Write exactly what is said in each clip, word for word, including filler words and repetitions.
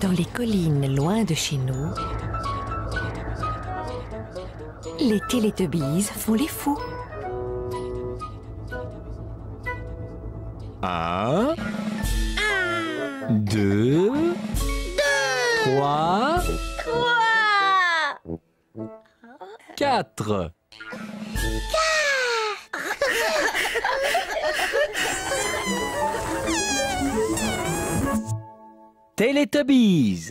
Dans les collines loin de chez nous, les Télétubbies font les fous. Un, deux, trois, Quoi? quatre. Télétubbies.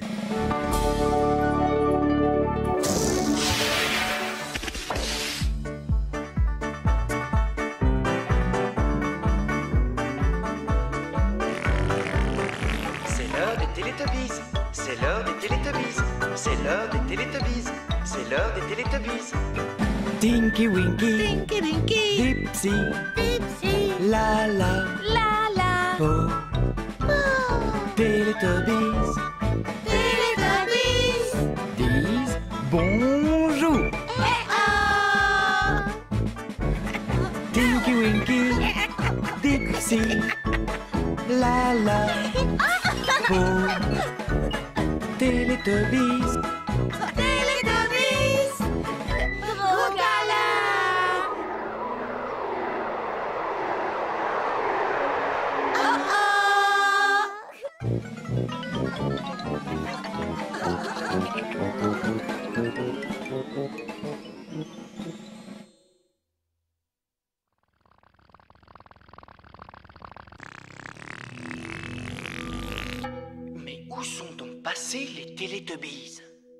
C'est l'heure des Télétubbies. C'est l'heure des Télétubbies. C'est l'heure des Télétubbies. C'est l'heure des Télétubbies. Tinky Winky, Tinky Winky, Dipsy, Dipsy, la la, la la, oh, oh, Télétubbies, Télétubbies, disent bonjour. eh oh, Tinky Winky, Dipsy, la la, oh, Télétubbies. Télétubbies, gros câlin. Oh Mais où sont donc passés les Télétubbies?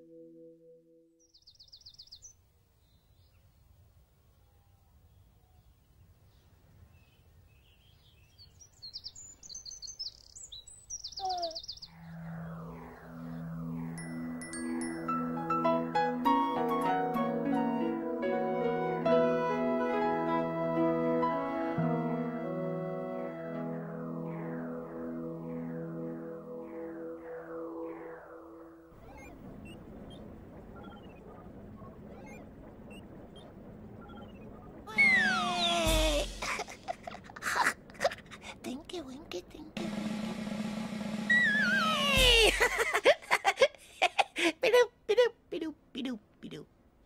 Tinky Winky, Tinky Winky. Bidou, bidou, bidou, bidou, bidou.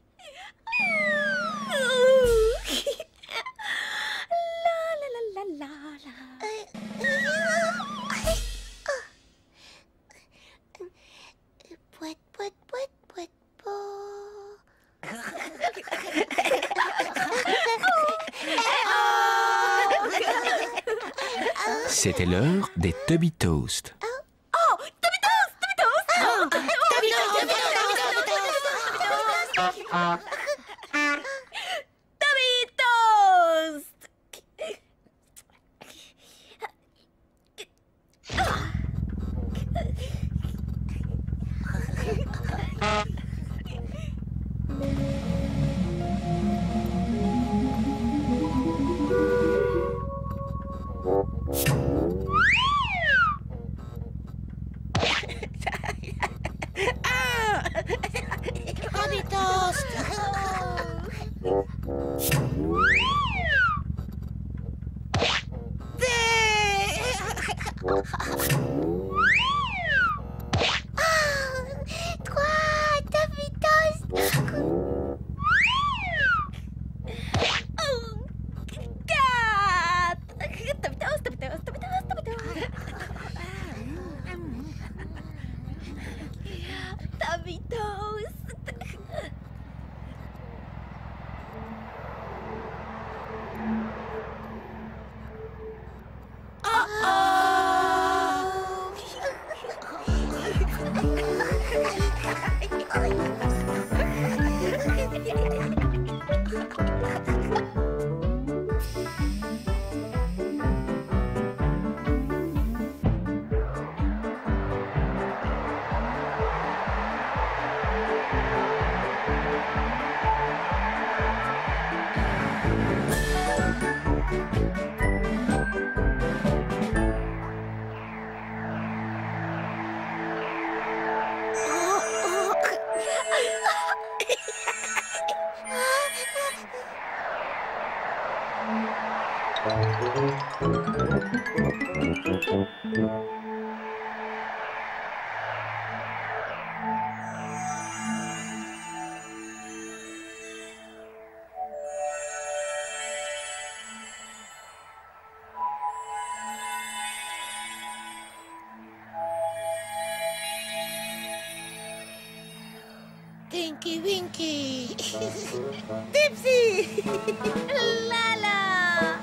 La la la la la la. Pouet, pouet, pouet, pouet, pouet. C'était l'heure des Tubby Toast. Oh, Tubby Toast, Tubby Toast. Oh, Tubby Toast, Tubby Toast, Tubby Toast. Tubby Toast. Trois, Tubby Toast. Quatre. Tubby Toast, Tubby Toast, Tubby Toast, Tubby Toast. Tubby Toast. Winky, Winky. Dipsy. Lala.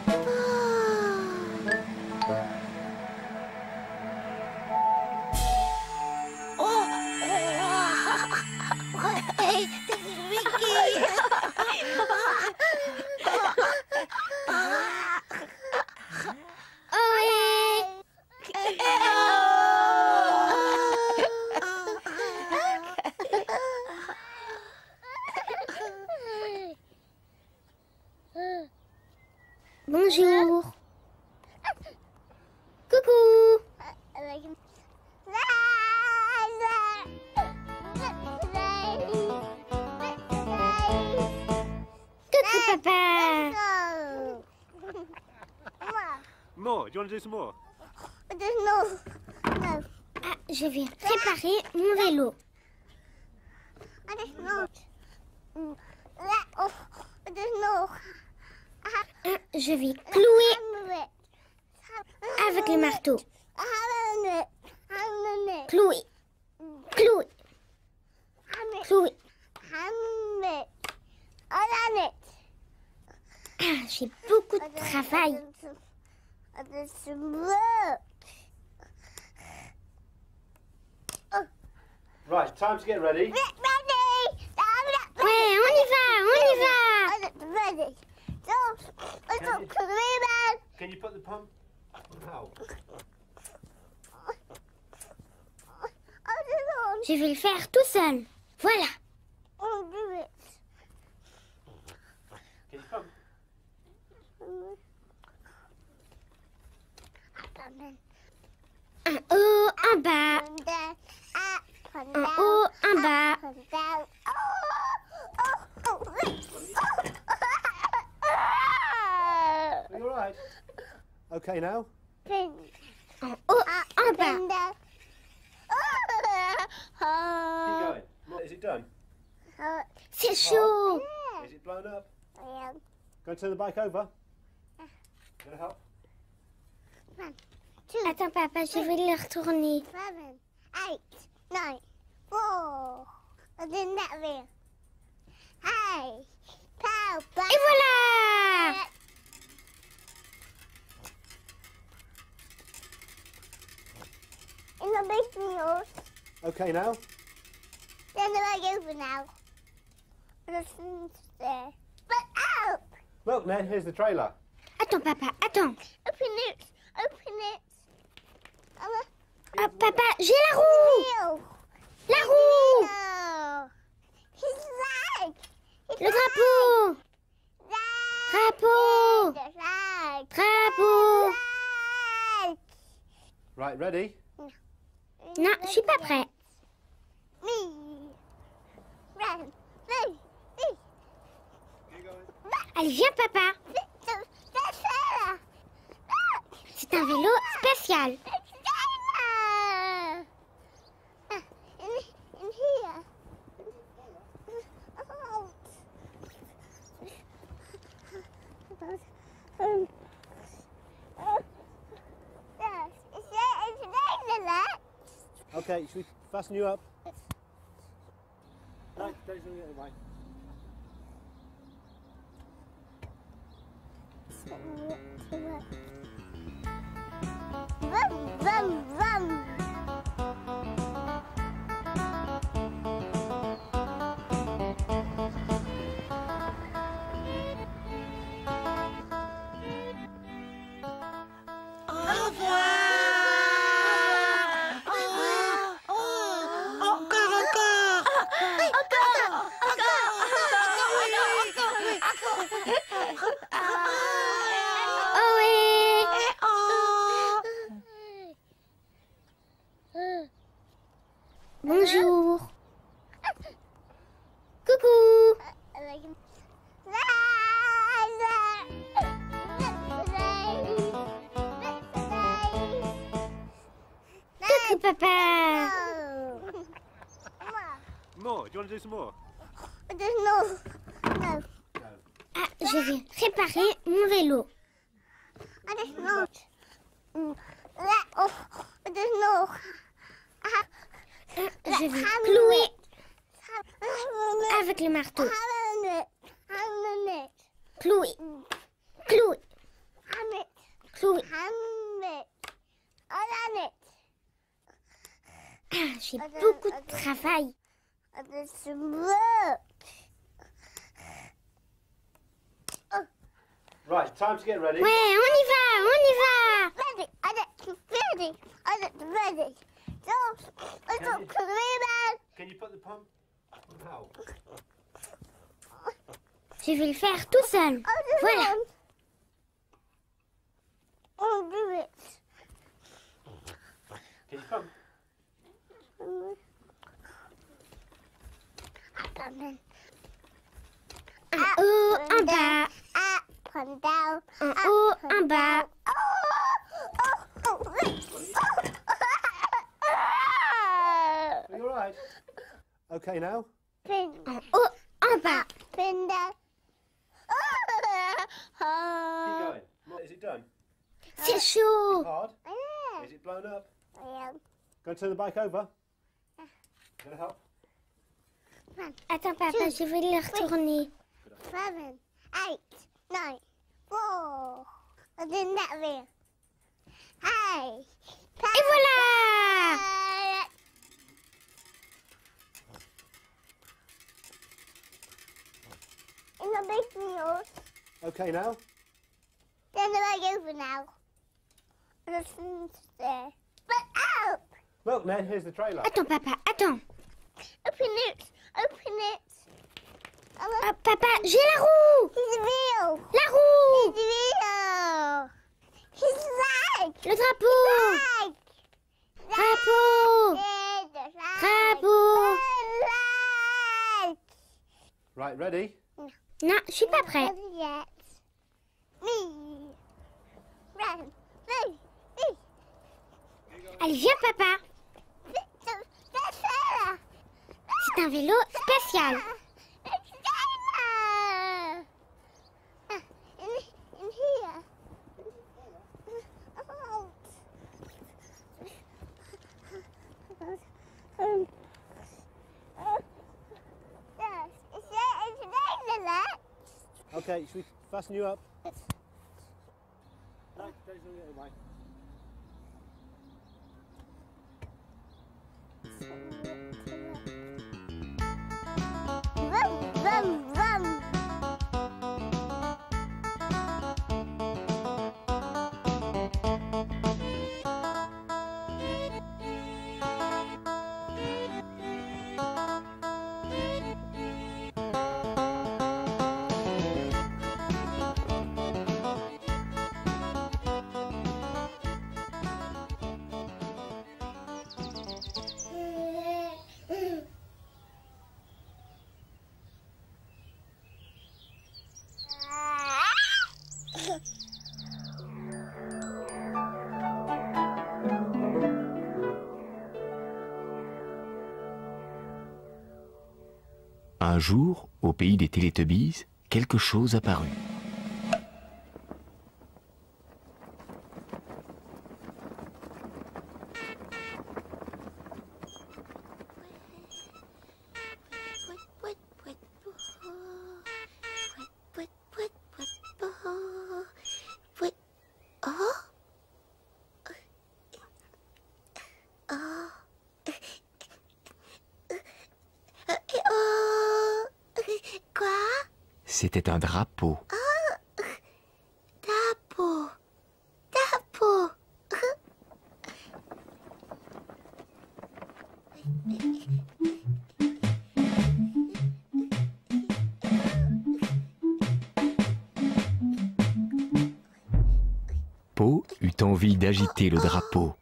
Oh. Hey, Winky. Bonjour. Coucou. Coucou papa. More? Do you want to do some more? Ah, je vais préparer mon vélo. Ah, je vais clouer avec le marteau. Clouer. Clouer. Clouer. Ah, j'ai beaucoup de travail. Right, time to get ready. Ouais, on y va, on y va. Can you put the pump? How? Je vais le faire tout seul. Voilà. Can you pump? Un haut, un bas. Un haut, un bas. Are you alright? Okay now. Un haut, un bas. Keep going. Is it done? C'est chaud. Is it blown up? Go and turn the bike over. Gonna help? Attends papa, je vais le retourner. Et voilà. Okay now. Look, Ned, here's the trailer. Attends papa, attends. Ah, papa, j'ai la roue. La roue. Le drapeau. Drapeau. Drapeau. Right, ready? Non, je suis pas prêt. Allez, viens papa. C'est un vélo spécial. Okay, should we fasten you up? No, don't do it away. Au revoir. Encore, encore. Encore, Oh oui. Bonjour. Coucou. Coucou papa. More? Do you want to do some more? Ah, je vais réparer mon vélo. Ah, je vais clouer avec le marteau. Clouer. Clouer. Clouer. Ah, j'ai beaucoup de travail. Right, time to get ready. Ouais, on y va, on y va. Can you, can you put the pump out? Je vais le faire tout seul. Voilà. Can you come? En haut, en bas. En haut, en bas. Are you alright? Okay now. En haut, en bas. Keep going. What, is it done? C'est chaud. Hard? Is it blown up? Go and turn the bike over. Gonna help? Attends, papa, je vais le retourner. Seven, eight, nine, four. I did that real. Hey. Et voilà! In the big wheels. Okay now. Then the bike over now. Listen there. But out! Look, Ned, here's the trailer. Attends, papa, attends. Open it. Open it. Ah, papa, j'ai la roue! He's real. La roue! He's real. His flag. Le drapeau! Flag. Drapeau! Flag. Drapeau! Flag. Right, ready? Non, je suis pas prêt. Not yet. Me. Run. Me. Me. Allez, viens, papa. C'est un vélo spécial. In here. Um, yes, it's there, it's Okay, should we fasten you up? No, don't do it away. Vroom, vroom, vroom. Un jour, au pays des Télétubbies, quelque chose apparut. C'était un drapeau. Drapeau. Drapeau. Po eut envie d'agiter le drapeau.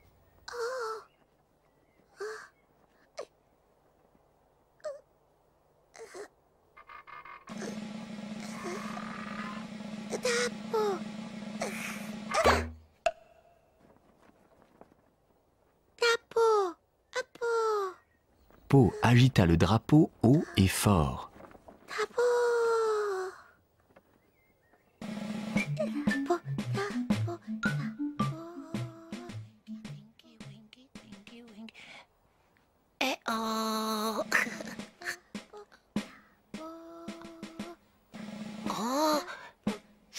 Po agita le drapeau haut et fort.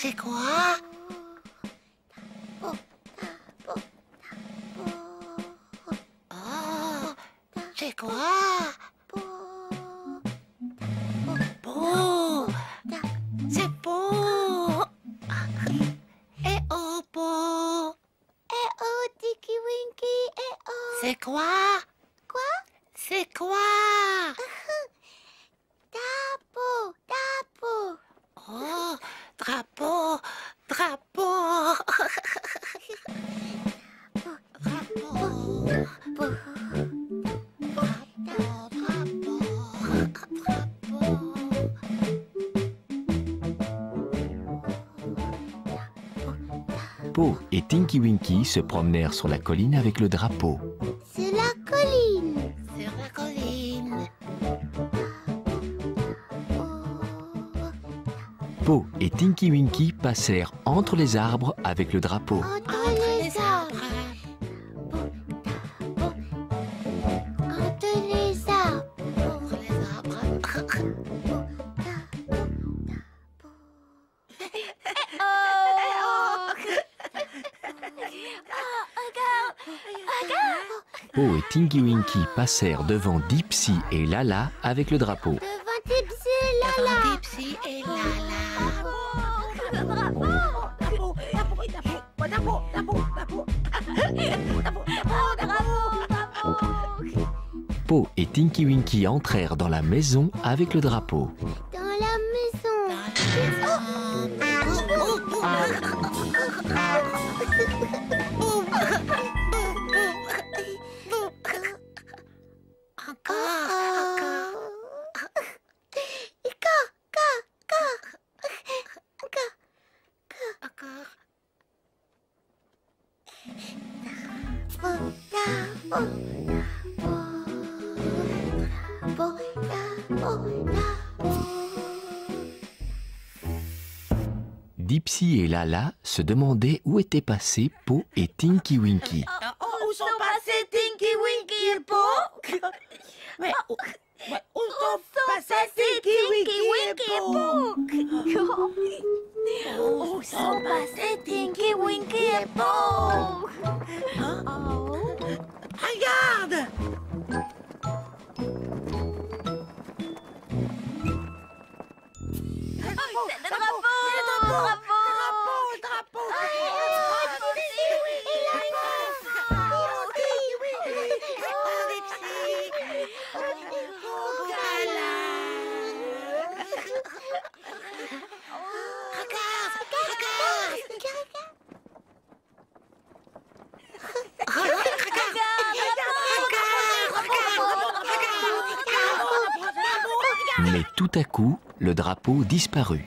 C'est quoi? Oh, c'est quoi? Beau. C'est beau. Eh oh, beau. Eh oh, Tinky Winky, eh oh. C'est quoi? Quoi? C'est quoi? Drapeau, drapeau. Oh, drapeau, drapeau. Drapeau. Po et Tinky Winky se promenèrent sur la colline avec le drapeau. C'est la colline. Sur la colline. Po et Tinky Winky passèrent entre les arbres avec le drapeau. Entre les arbres. Entre les arbres. Entre les arbres. Po et Tinky Winky passèrent devant Dipsy et Lala avec le drapeau. Devant Dipsy et Lala. Devant Dipsy et Lala. Po et Tinky Winky entrèrent dans la maison avec le drapeau. Dans la maison. Dipsy et Lala se demandaient où étaient passés Po et Tinky Winky. Où sont passés Tinky Winky et Po? Mais où, mais où sont passés Tinky Winky et Po? Où sont passés Tinky Winky et Po? Regarde! Le drapeau, le drapeau, le drapeau, Mais tout à coup, le drapeau disparut.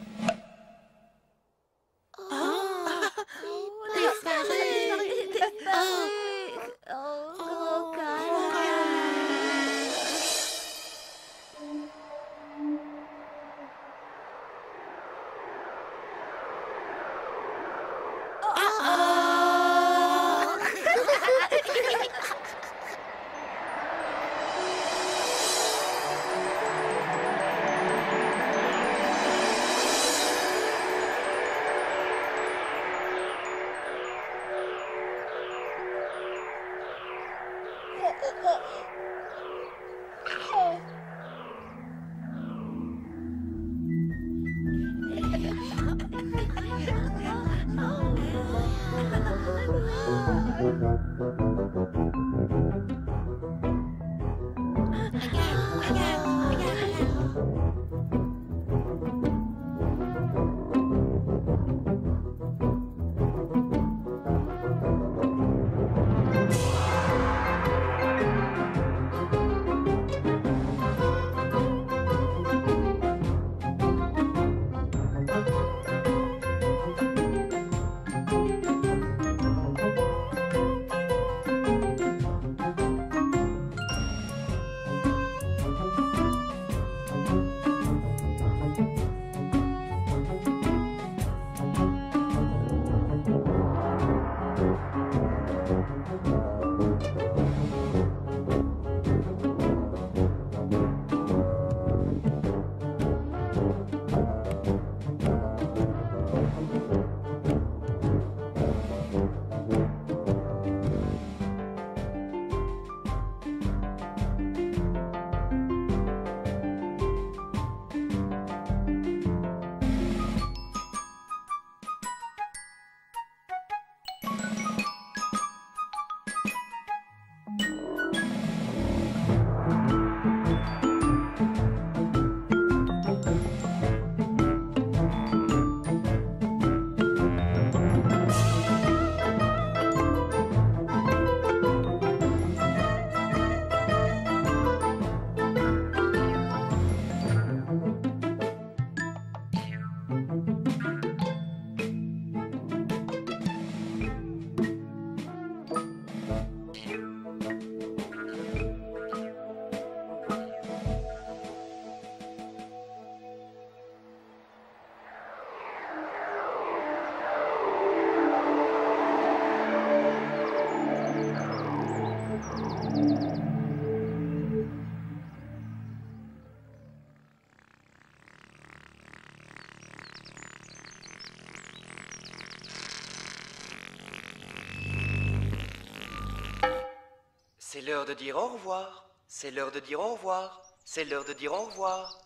C'est l'heure de dire au revoir. C'est l'heure de dire au revoir. C'est l'heure de dire au revoir.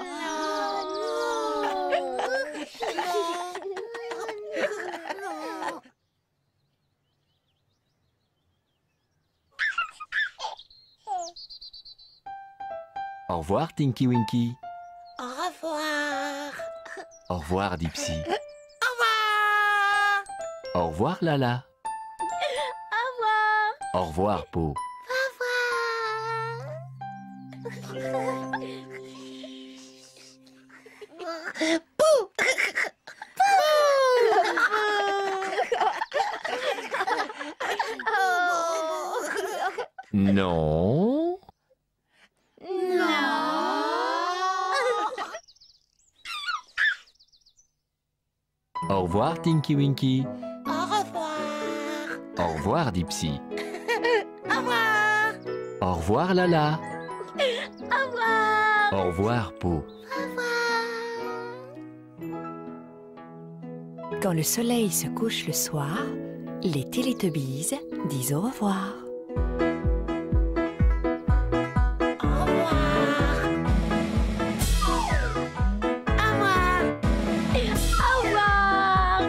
Au revoir, Tinky Winky. Au revoir. Au revoir, Dipsy. Au revoir. Au revoir, Lala. Au revoir. Au revoir, Po. Non. Au revoir, Tinky Winky. Au revoir. Au revoir, Dipsy. Au revoir. Au revoir, Lala. Au revoir. Au revoir, Po. Quand le soleil se couche le soir, les Télétobies disent au revoir. Au revoir. Au revoir. Au revoir.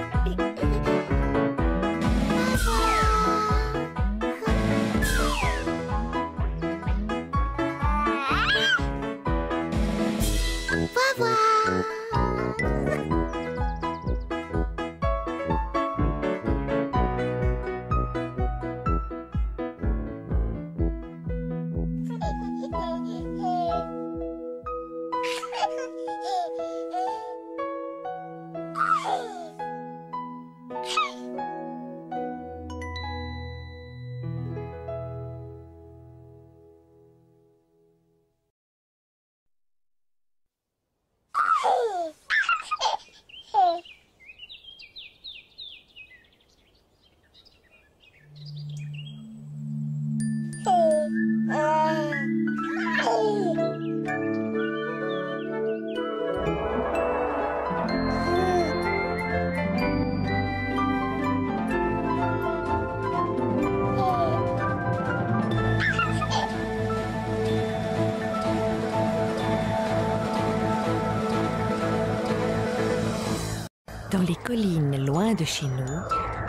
Dans les collines loin de chez nous,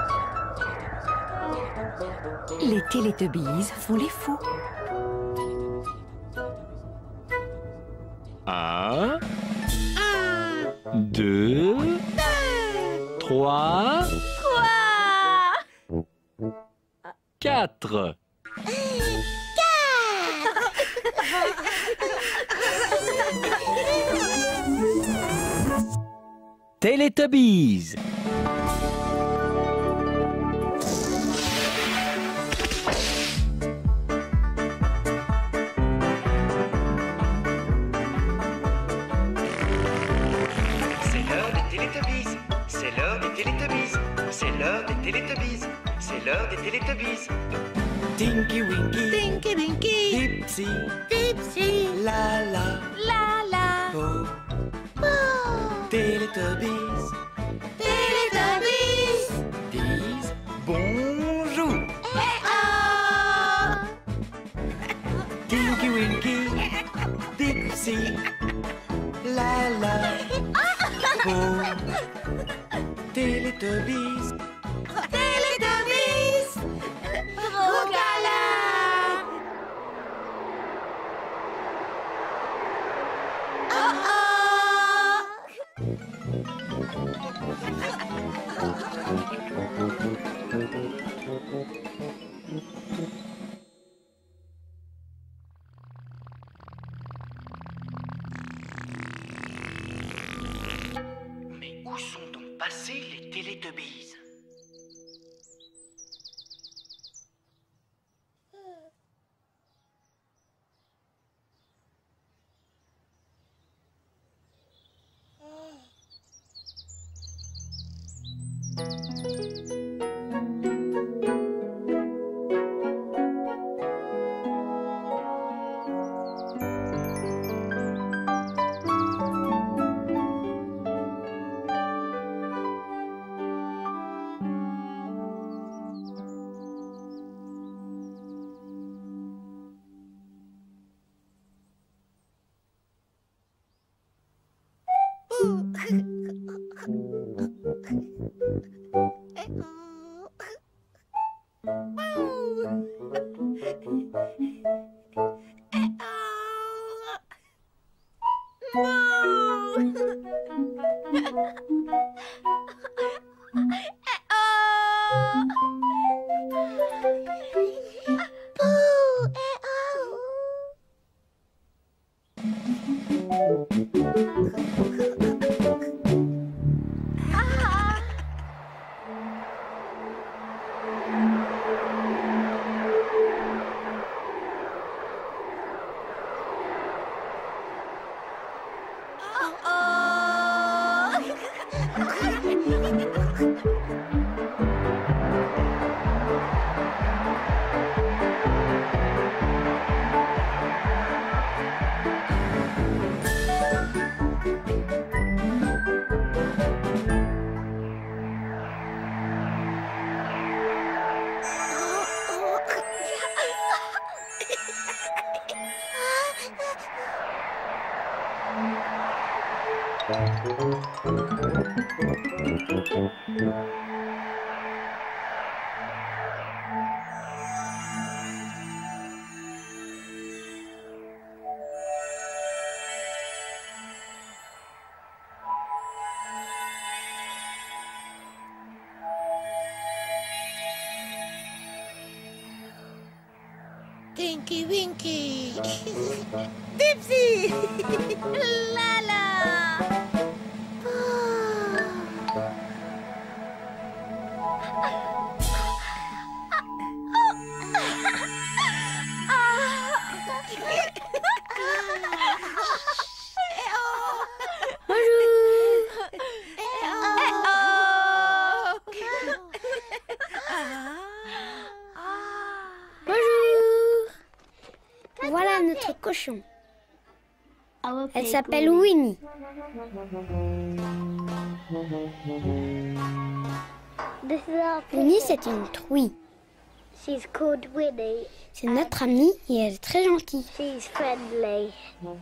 les Télétobies font les fous. Un, deux, trois, quatre. Télétobies. C'est l'heure des Télétobies. C'est l'heure des Télétobies. C'est l'heure des Télétobies. C'est l'heure des Télétobies. Tinky Winky, Tinky Winky. Dipsy, Dipsy. Lala, Lala. Po, Télétobies, Télétobies. disent bonjour. Oh. Tinky Winky, Dipsy, Lala, Po, Télétobies. Télétobies. Gros câlin. Oh oh. Mais où sont donc passés les Télétobies? Tinky Winky. Dipsy. Lala. Voilà notre cochon. Elle s'appelle Winnie. Winnie, c'est une truie. She's called Winnie. C'est notre amie et elle est très gentille. She's friendly.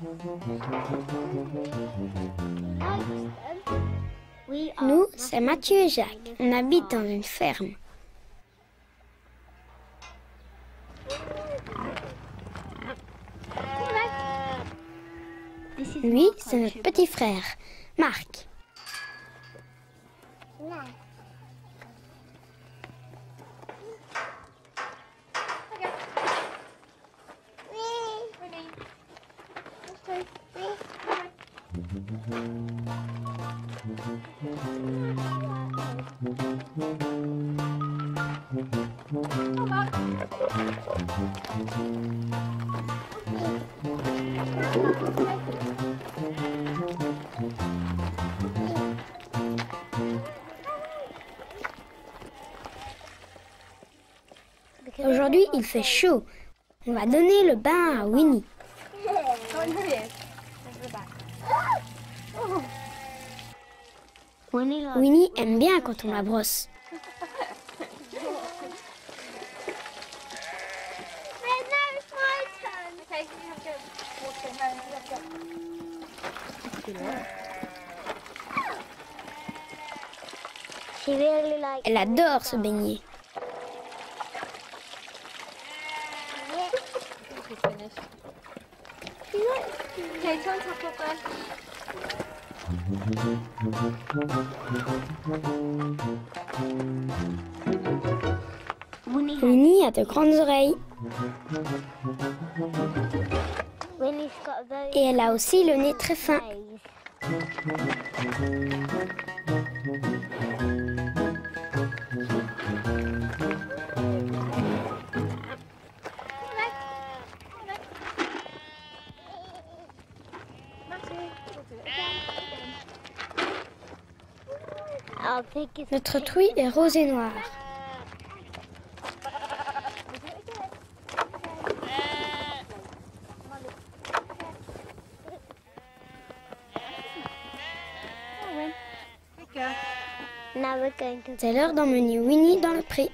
Nous, c'est Mathieu et Jacques. On habite dans une ferme. Lui, c'est notre petit frère, Marc. Aujourd'hui, il fait chaud. On va donner le bain à Winnie. Winnie aime bien quand on la brosse. Elle adore se baigner. Winnie a de grandes oreilles. Et elle a aussi le nez très fin. Notre truie est rose et noire. C'est l'heure d'emmener Winnie dans le pré.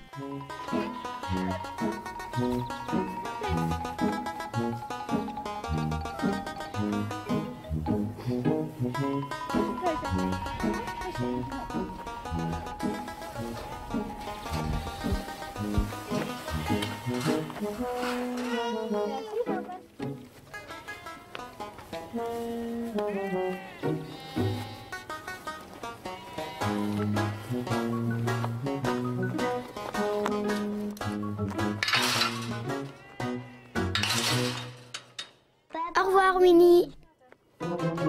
Au revoir, Winnie. Au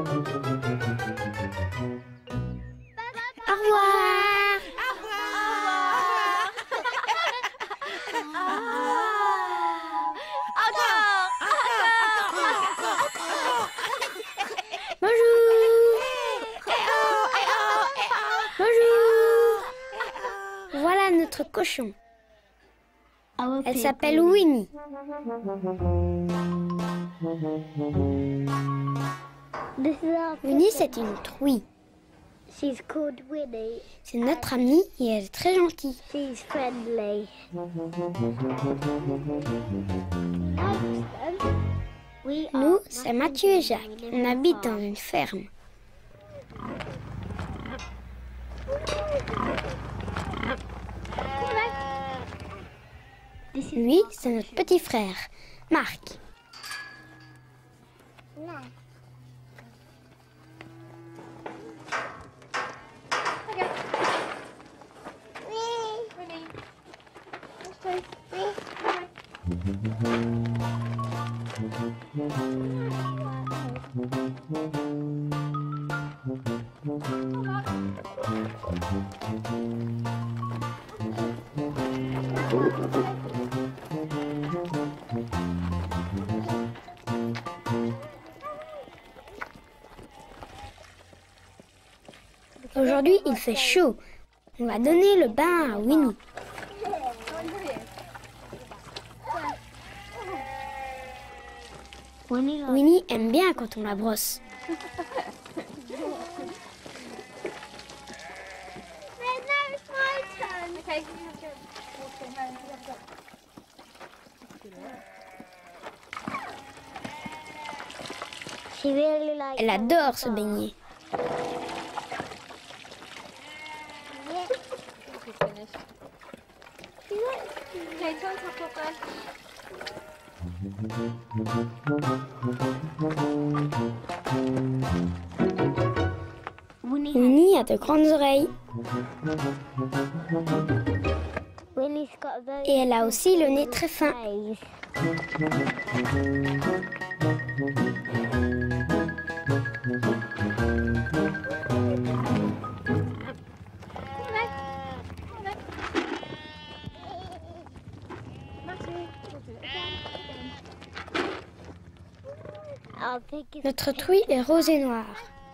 revoir. Bonjour. Bonjour. Voilà notre cochon. Elle s'appelle Winnie. Winnie, c'est une truie. She's called Winnie. C'est notre amie et elle est très gentille. She's friendly. Nous, c'est Mathieu et Jacques. On habite dans une ferme. Lui, c'est notre petit frère, Marc. Aujourd'hui, il fait chaud. On va donner le bain à Winnie. Winnie aime bien quand on la brosse. Elle adore se baigner. Winnie a de grandes oreilles. Et elle a aussi le nez très fin. Notre truie est rose et noire.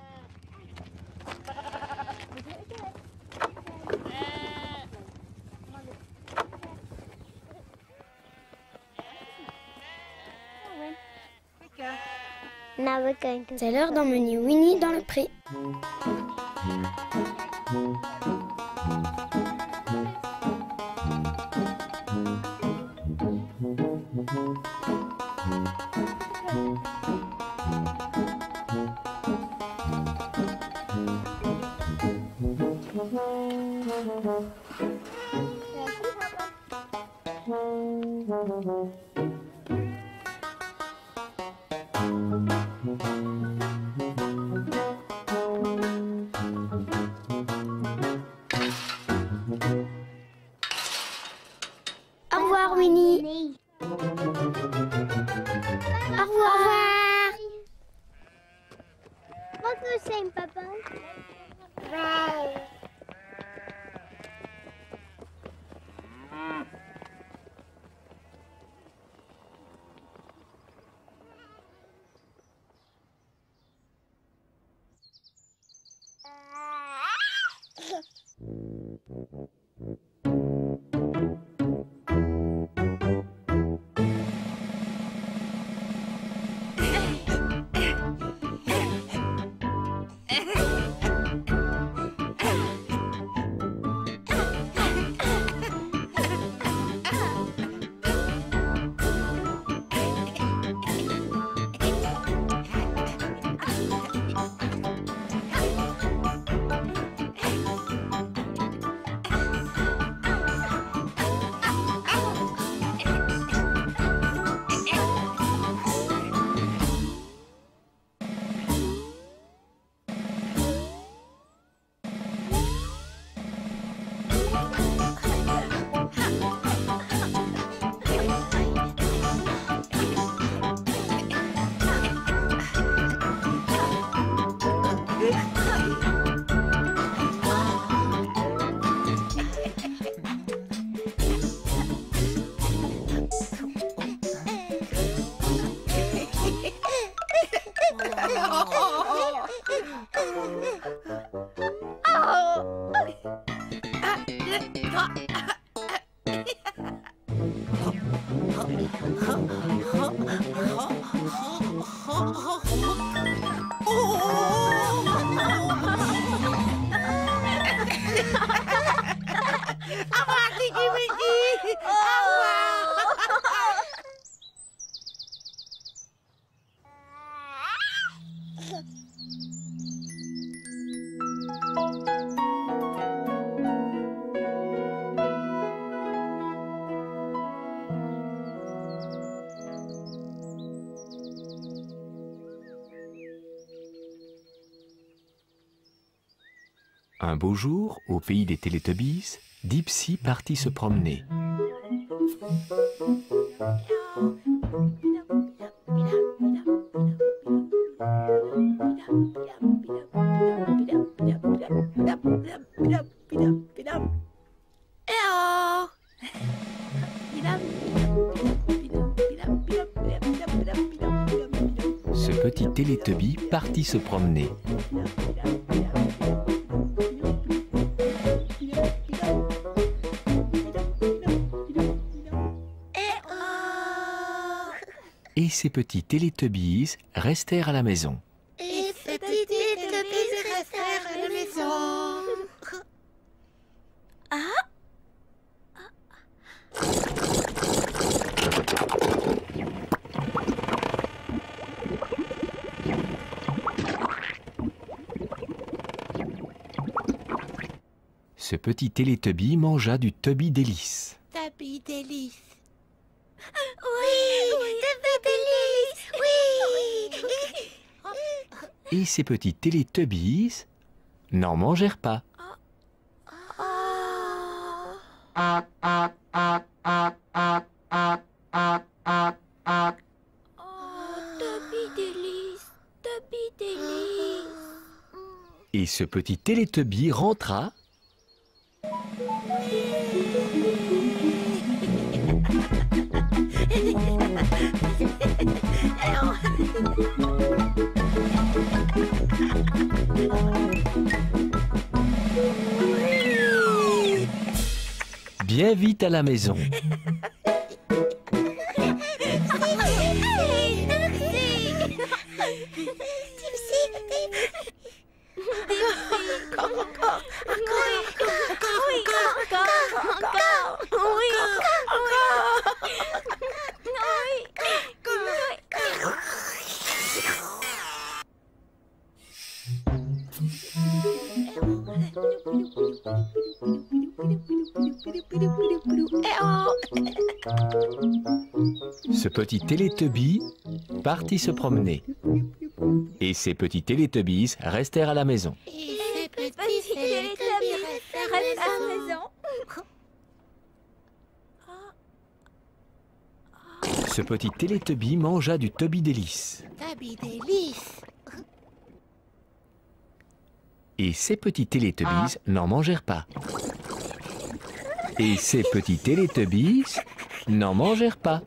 C'est l'heure d'emmener Winnie dans le pré. Au revoir, Winnie. Au revoir. Au revoir. What are you saying, Papa? Right. Un beau jour, au pays des Télétobies, Dipsy partit se promener. Ce petit Télétobie partit se promener. Et ces petits Télétobies restèrent à la maison. Et ces petits Télétobies restèrent à la maison. Ce petit Télétobie mangea du Toby délice. Toby délice. Oui, Toby délice, oui. Et ces petits Télétobies n'en mangèrent pas. Toby délice, Toby délice. Et ce petit Télétobie rentra. Bien vite à la maison. Ce petit Télétobie partit se promener. Et ces petits Télétobies restèrent à la maison. Et ces petits Télétobies restèrent à la maison. Ce petit Télétobie mangea du Toby délice. Toby délice. Et ces petits Télétobies n'en mangèrent pas. Et ces petits Télétobies n'en mangèrent pas.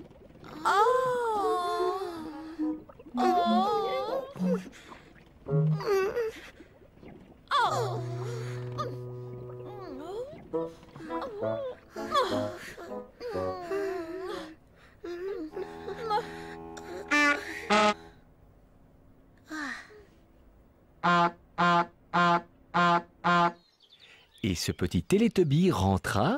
Et ce petit Télétobie rentra.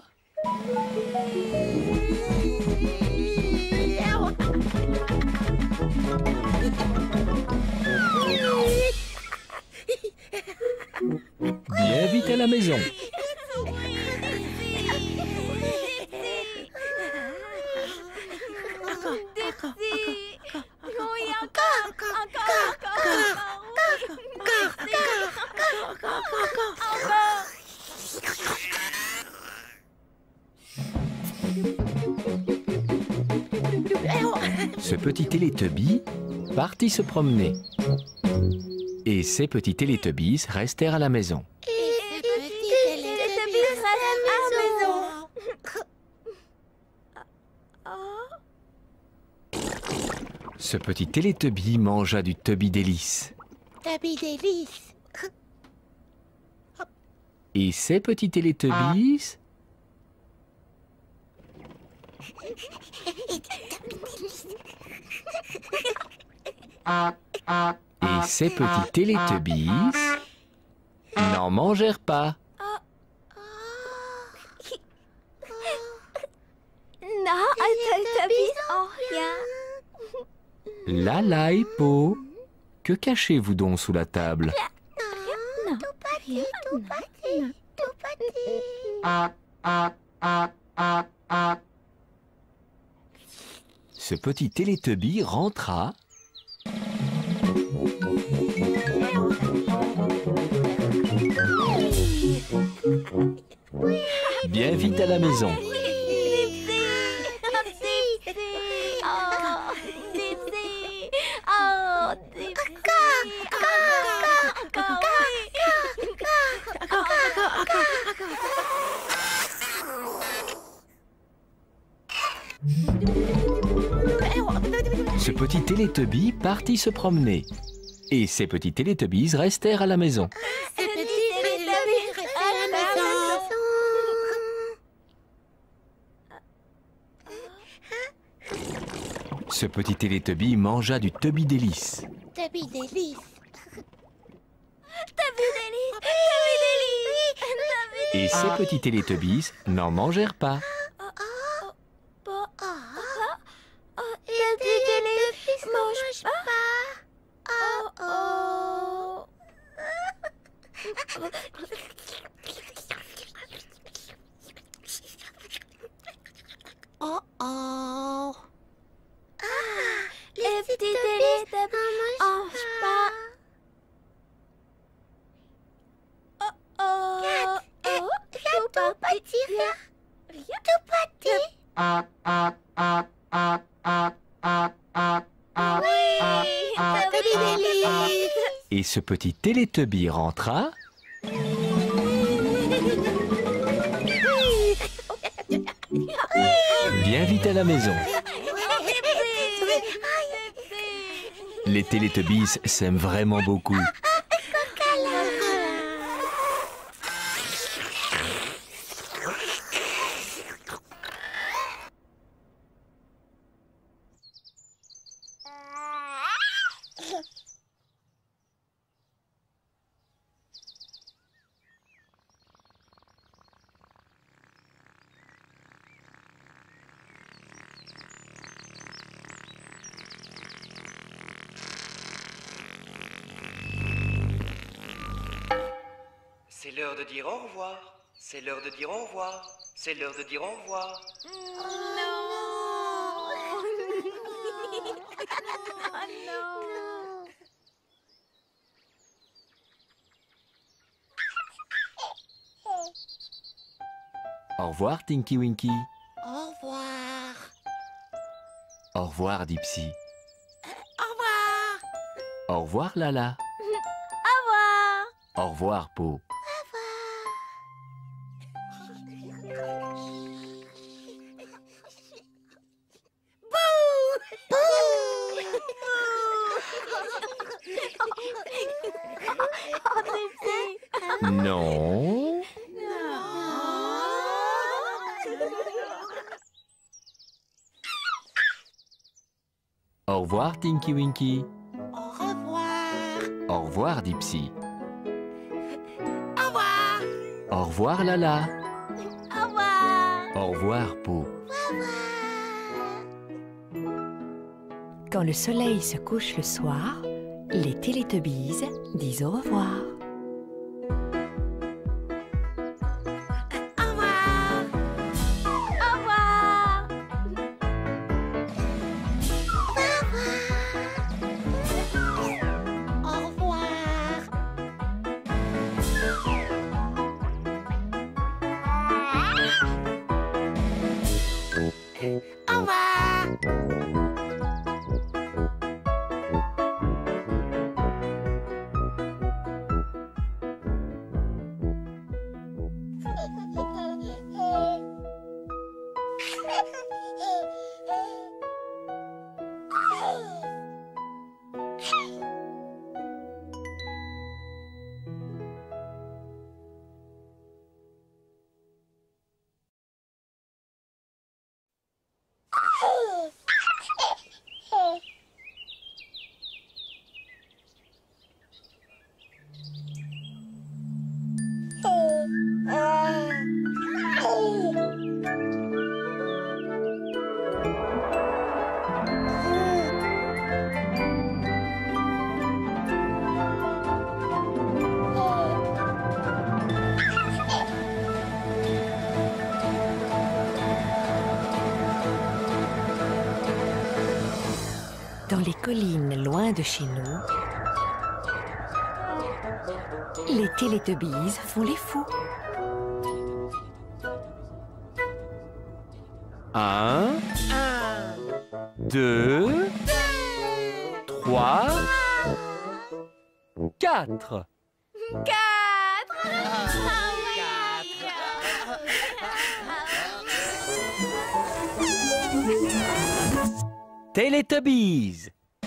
Bien vite à la maison. Ce petit Télétobie partit se promener. Et ces petits Télétobies restèrent à la maison. Et ces petits Télétobies restèrent à la maison. Ce petit Télétobie mangea du Toby délice. Toby délice. Et ces petits Télétobies Et ces petits Télétobies n'en mangèrent pas. Non, un Télétobie en rien. Lala et Po, que cachez-vous donc sous la table? Non, rien. Tout petit, tout petit. Ce petit Télétobie rentra. Oui. Bien vite à la maison. Ce petit Télétubby partit se promener. Et ces petits Télétubbies restèrent à la maison. Ce petit Télétubby mangea du Tubby délice. Tubby délice. Et ces petits Télétubbies n'en mangèrent pas. Mange pas. Oh oh. Oh oh. Ah, les petits Télétubbies ne mangent pas. Oh oh. Viens, viens tout petit, viens. Tout petit. Ah ah ah ah ah ah ah. Et ce petit Télétubby rentra. Bien vite à la maison. Les Télétubbies s'aiment vraiment beaucoup. C'est l'heure de dire au revoir. C'est l'heure de dire au revoir. C'est l'heure de dire au revoir. Au revoir, Tinky Winky. Au revoir. Au revoir, Dipsy. Au revoir. Au revoir, Lala. Au revoir. Au revoir, Po. Non. Au revoir, Tinky Winky. Au revoir. Au revoir, Dipsy. Au revoir. Au revoir, Lala. Au revoir. Au revoir, Po. Quand le soleil se couche le soir, les Télétubbies disent au revoir. Au revoir. Au revoir. Au revoir. Au revoir. Dans les collines loin de chez nous, les Télétubbies font les fous. Un, Un, deux, trois, quatre. Télétobies.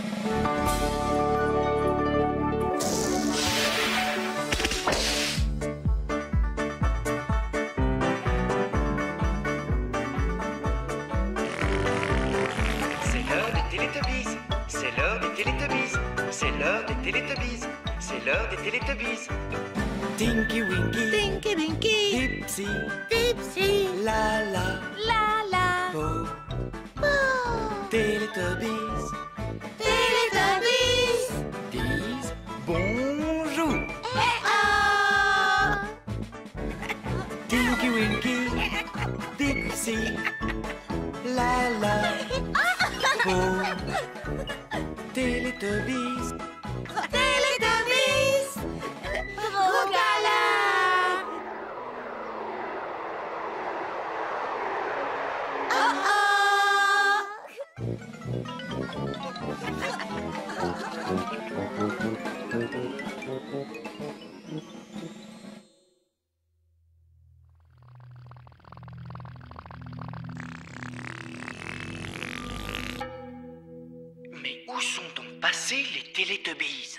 C'est l'heure des Télétobies. C'est l'heure des Télétobies. C'est l'heure des Télétobies. C'est l'heure des Télétobies. Tinky Winky, Tinky Winky, Dipsy, Dipsy, La La, La La, Po, Télétobies, Télétobies, disent bonjour. Tinky Winky, Dipsy, La La, Po, Télétobies. Télétobies, gros câlin. Oh Mais où sont donc passés les Télétobies?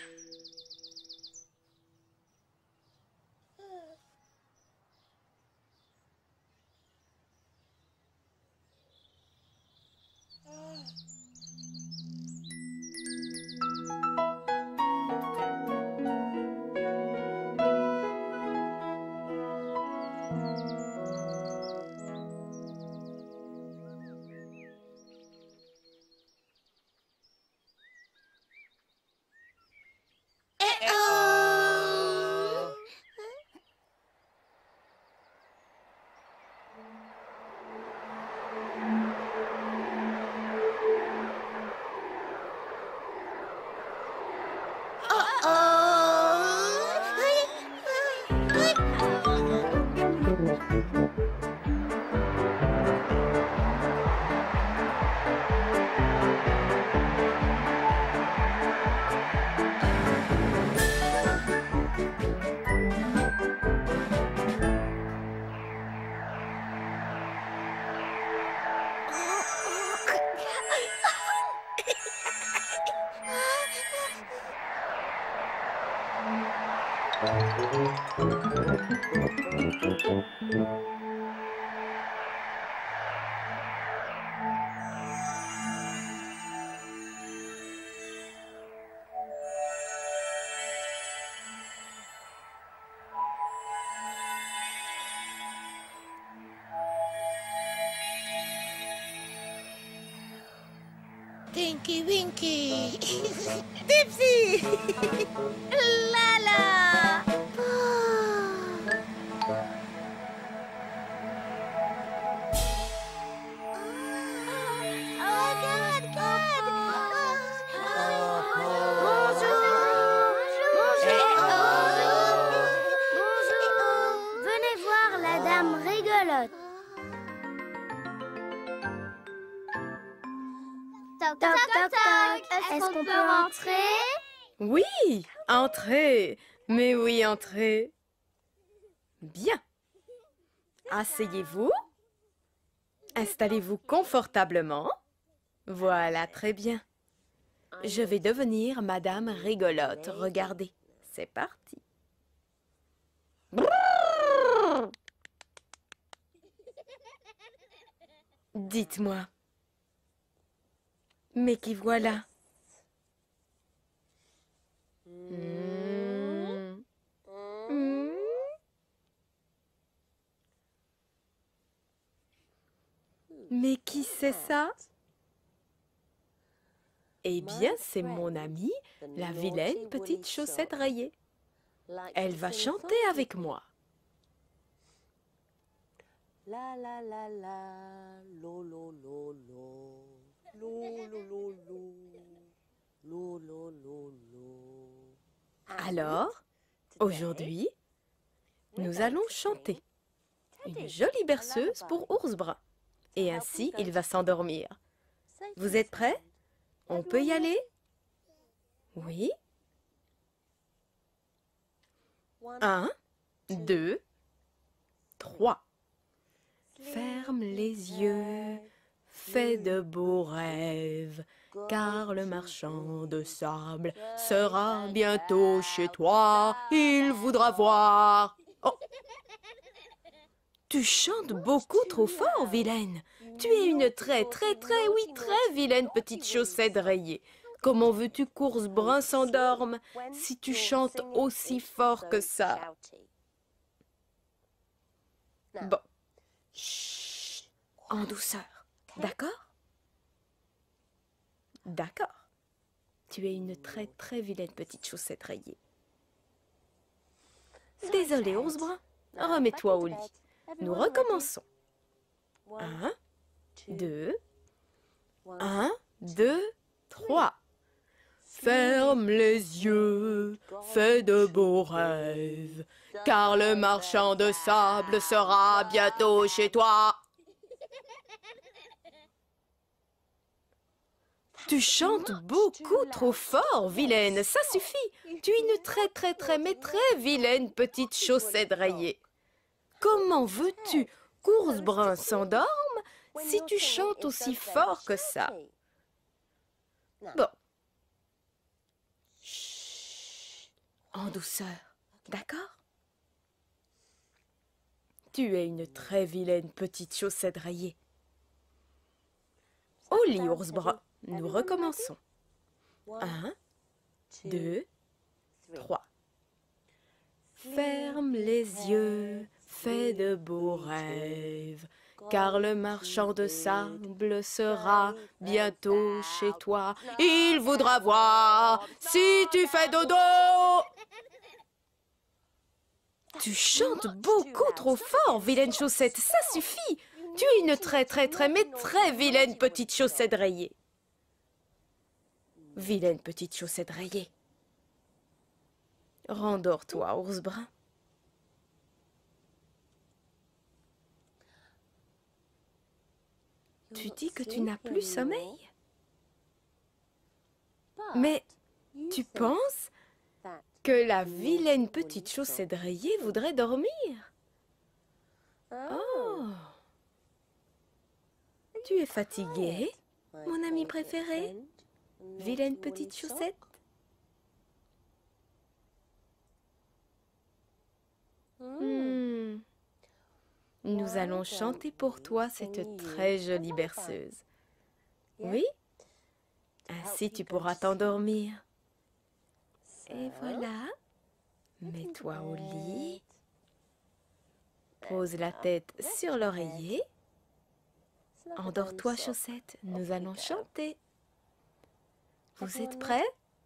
Tinky Winky, Dipsy, La La. Venez voir la dame rigolote. Toc, toc, toc, toc. Est-ce qu'on peut rentrer? Oui, entrez. Mais oui, entrez. Bien. Asseyez-vous. Installez-vous confortablement. Voilà, très bien. Je vais devenir Madame Rigolote. Regardez, c'est parti. Brrr. Dites-moi. Mais qui voilà? Hmm. Hmm. Mais qui c'est ça? Eh bien, c'est mon amie, la vilaine petite chaussette rayée. Elle va chanter avec moi. La la la la, lo lo lo lo, lo lo lo lo, lo lo lo lo. Alors, aujourd'hui, nous allons chanter une jolie berceuse pour Ours Brun. Et ainsi, il va s'endormir. Vous êtes prêts? On peut y aller? Oui. Un, deux, trois. Ferme les yeux, fais de beaux rêves, car le marchand de sable sera bientôt chez toi. Il voudra voir... Oh. Tu chantes beaucoup trop fort, vilaine. Tu es une très, très, très, oui, très vilaine petite chaussette rayée. Comment veux-tu qu'Ours Brun s'endorme si tu chantes aussi fort que ça? Bon. Chut. En douceur. D'accord? D'accord. Tu es une très, très vilaine petite chaussette rayée. Désolé, Ours Brun. Remets-toi au lit. Nous recommençons. Un, deux, un, deux, trois. Ferme les yeux, fais de beaux rêves, car le marchand de sable sera bientôt chez toi. Tu chantes beaucoup trop fort, vilaine, ça suffit. Tu es une très très très mais très vilaine petite chaussette rayée. Comment veux-tu qu'Ours Brun s'endorme si tu chantes aussi fort que ça? Bon. Chut. En douceur, d'accord? Tu es une très vilaine petite chaussette rayée. Au lit, Ours Brun, nous recommençons. Un, deux, trois. Ferme les yeux, fais de beaux rêves, car le marchand de sable sera bientôt chez toi. Il voudra voir si tu fais dodo. Tu chantes beaucoup trop fort, vilaine chaussette, ça suffit. Tu es une très très très mais très vilaine petite chaussette rayée. Vilaine petite chaussette rayée. Rendors-toi, Ours Brun. Tu dis que tu n'as plus sommeil? Mais tu penses que la vilaine petite chaussette rayée voudrait dormir? Oh! Tu es fatigué, mon ami préféré? Vilaine petite chaussette? Hmm. Nous allons chanter pour toi cette très jolie berceuse. Oui? Ainsi tu pourras t'endormir. Et voilà. Mets-toi au lit. Pose la tête sur l'oreiller. Endors-toi, chaussette. Nous allons chanter. Vous êtes prêts?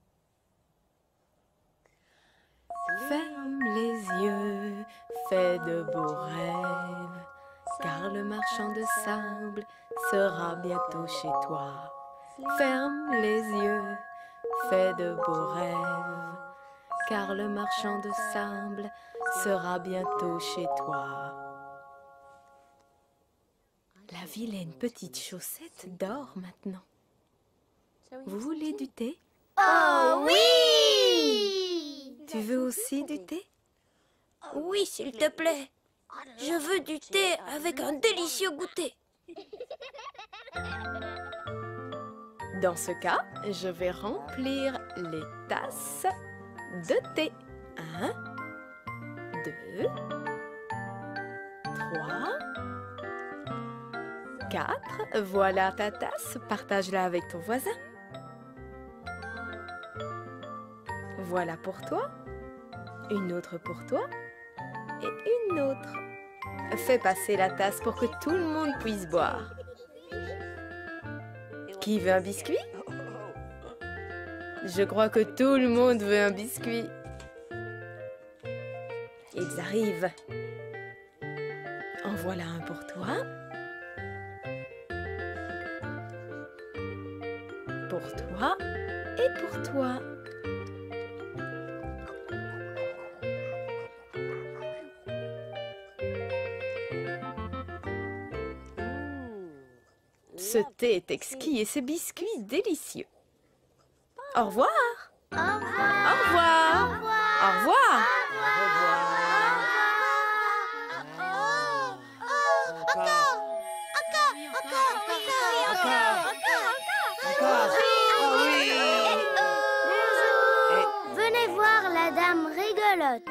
Ferme les yeux, fais de beaux rêves, car le marchand de sable sera bientôt chez toi. Ferme les yeux, fais de beaux rêves, car le marchand de sable sera bientôt chez toi. La vilaine petite chaussette dort maintenant. Vous voulez du thé? Oh oui! Tu veux aussi du thé? Oui, s'il te plaît. Je veux du thé avec un délicieux goûter. Dans ce cas, je vais remplir les tasses de thé. Un, deux, trois, quatre. Voilà ta tasse. Partage-la avec ton voisin. Voilà pour toi. Une autre pour toi. Et une autre. Fais passer la tasse pour que tout le monde puisse boire. Qui veut un biscuit? Je crois que tout le monde veut un biscuit. Ils arrivent. En voilà un pour toi. Pour toi et pour toi. Ce thé est exquis et ces biscuits délicieux. Au revoir. Au revoir. Au revoir. Au revoir. Venez voir la dame rigolote.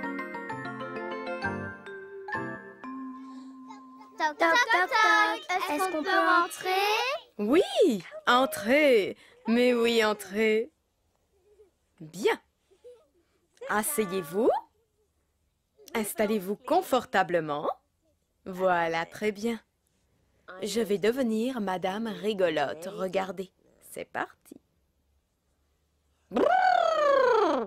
Toc, toc, toc, toc. Est-ce qu'on peut entrer? Oui, entrez. Mais oui, entrez. Bien. Asseyez-vous. Installez-vous confortablement. Voilà, très bien. Je vais devenir Madame Rigolote. Regardez, c'est parti. Brrr.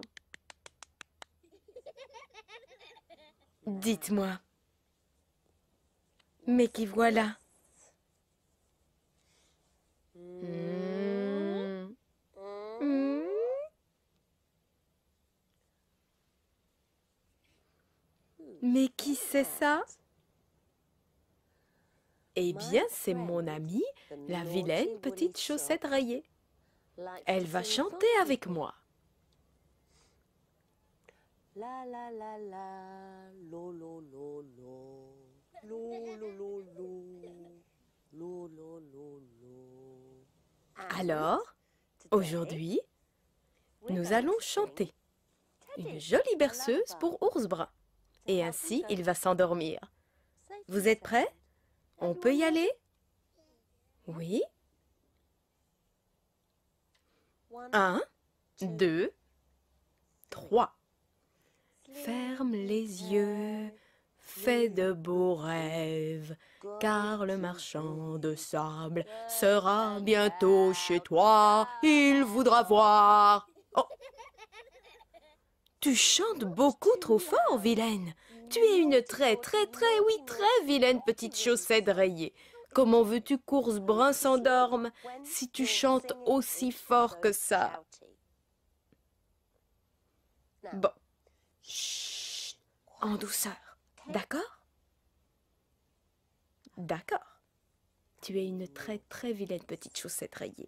Dites-moi. Mais qui voilà? Hmm. Hmm. Mais qui c'est ça? Eh bien, c'est mon amie, la vilaine petite chaussette rayée. Elle va chanter avec moi. La la la la, lo lo lo lo, lo lo lo lo, lo lo lo lo. Alors, aujourd'hui, nous allons chanter une jolie berceuse pour Ours Brun. Et ainsi, il va s'endormir. Vous êtes prêts? On peut y aller? Oui. Un, deux, trois. Ferme les yeux, fais de beaux rêves, car le marchand de sable sera bientôt chez toi. Il voudra voir. Oh. Tu chantes beaucoup trop fort, vilaine. Tu es une très, très, très, oui, très vilaine petite chaussette rayée. Comment veux-tu qu'Ours Brun s'endorme si tu chantes aussi fort que ça? Bon. Chut, en douceur, d'accord? D'accord. Tu es une très, très vilaine petite chaussette rayée.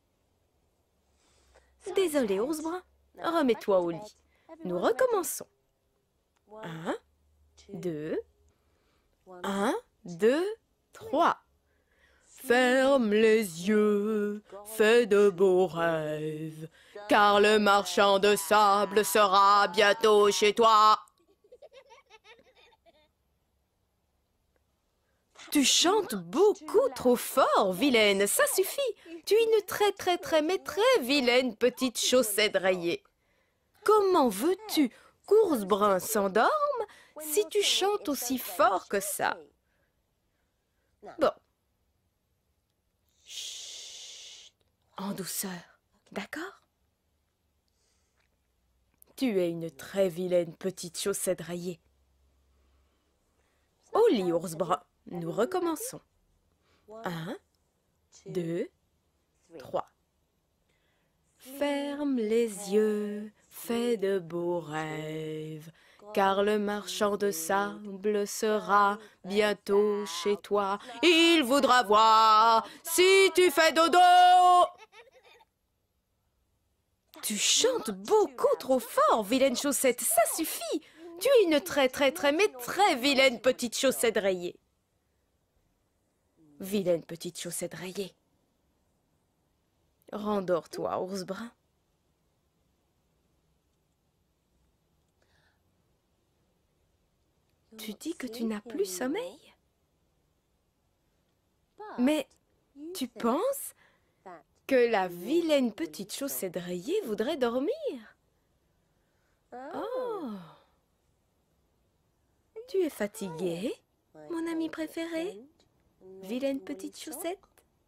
Désolé, Ours Brun. Remets-toi au lit. Nous recommençons. Un, deux, un, deux, trois. Ferme les yeux, fais de beaux rêves, car le marchand de sable sera bientôt chez toi. Tu chantes beaucoup trop fort, vilaine, ça suffit. Tu es une très très très mais très vilaine petite chaussette rayée. Comment veux-tu qu'Ours Brun s'endorme si tu chantes aussi fort que ça? Bon. Chut, en douceur, d'accord? Tu es une très vilaine petite chaussette rayée. Au lit, Ours Brun, nous recommençons. Un, deux, trois. Ferme les yeux, fais de beaux rêves, car le marchand de sable sera bientôt chez toi. Il voudra voir si tu fais dodo. Tu chantes beaucoup trop fort, vilaine chaussette, ça suffit. Tu es une très très très mais très vilaine petite chaussette rayée. Vilaine petite chaussette rayée. Rendors-toi, Ours Brun. Tu dis que tu n'as plus sommeil? Mais tu penses que la vilaine petite chaussette rayée voudrait dormir? Oh! Tu es fatigué, mon ami préféré? Vilaine petite chaussette?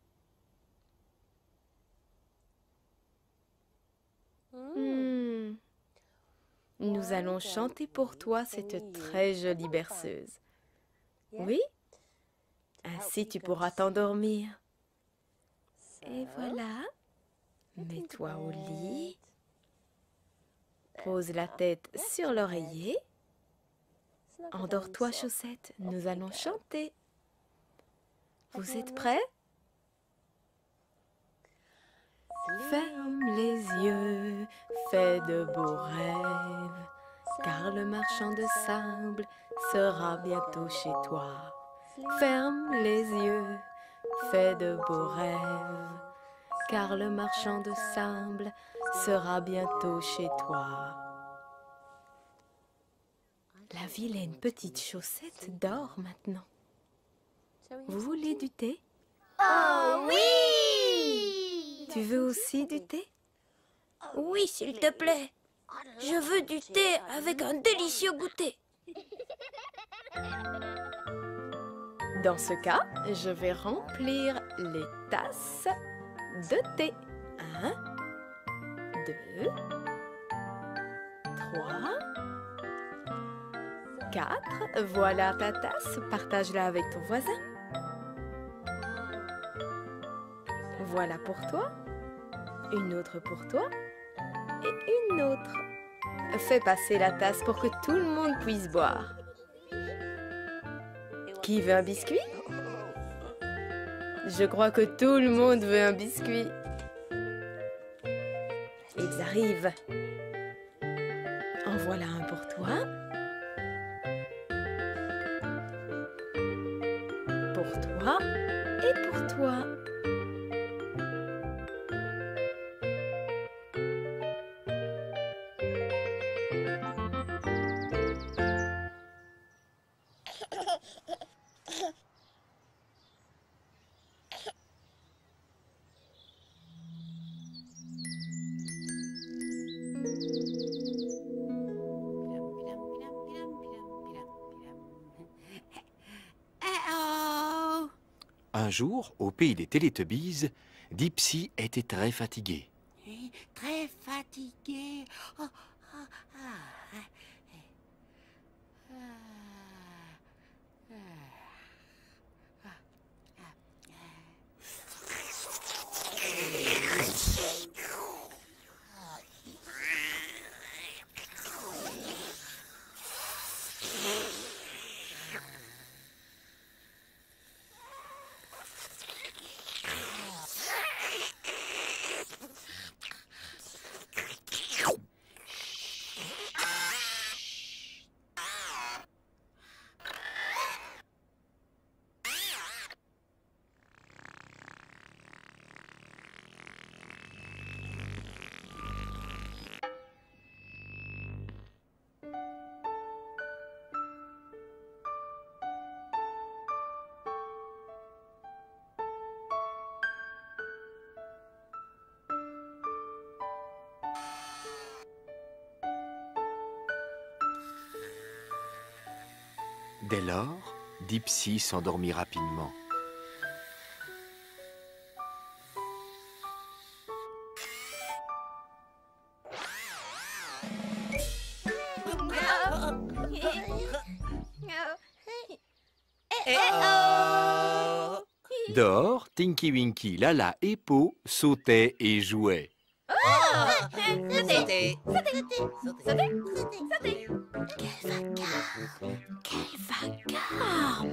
Hmm. Nous allons chanter pour toi cette très jolie berceuse. Oui? Ainsi tu pourras t'endormir. Et voilà. Mets-toi au lit. Pose la tête sur l'oreiller. Endors-toi, chaussette. Nous allons chanter. Vous êtes prêts? Ferme les yeux, fais de beaux rêves, car le marchand de sable sera bientôt chez toi. Ferme les yeux, fais de beaux rêves, car le marchand de sable sera bientôt chez toi. La vilaine petite chaussette dort maintenant. Vous voulez du thé? Oh oui! Tu veux aussi du thé? Oui, s'il te plaît. Je veux du thé avec un délicieux goûter. Dans ce cas, je vais remplir les tasses de thé. Un, deux, trois, quatre. Voilà ta tasse. Partage-la avec ton voisin. Voilà pour toi. Une autre pour toi. Et une autre. Fais passer la tasse pour que tout le monde puisse boire. Qui veut un biscuit? Je crois que tout le monde veut un biscuit. Ils arrivent. En voilà un pour toi. Pour toi et pour toi. Un jour, au pays des Télétubbies, Dipsy était très fatiguée. Très fatigué. Oh, ah, ah, ah, ah, Dès lors, Dipsy s'endormit rapidement. Dehors, Tinky Winky, Lala et Po sautaient et jouaient. Sautez, sautez, sautez, sautez. Quel vacarme! Quel vacarme!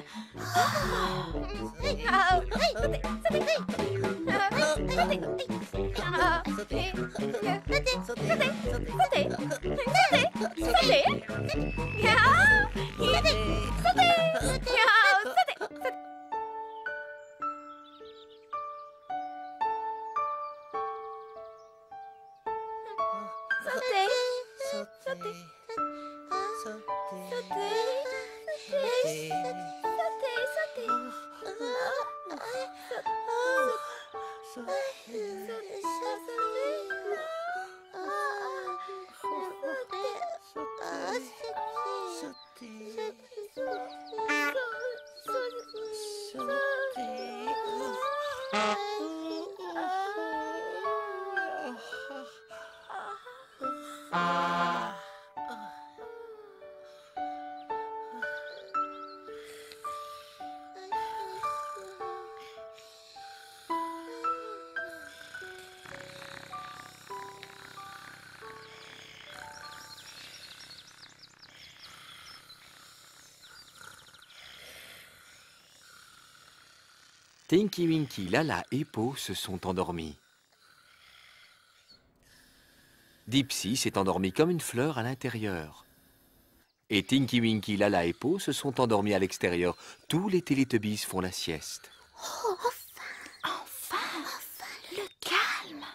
Tinky Winky, Lala et Po se sont endormis. Dipsy s'est endormie comme une fleur à l'intérieur. Et Tinky Winky, Lala et Po se sont endormis à l'extérieur. Tous les Télétubbies font la sieste. Oh, enfin, enfin, enfin, le calme.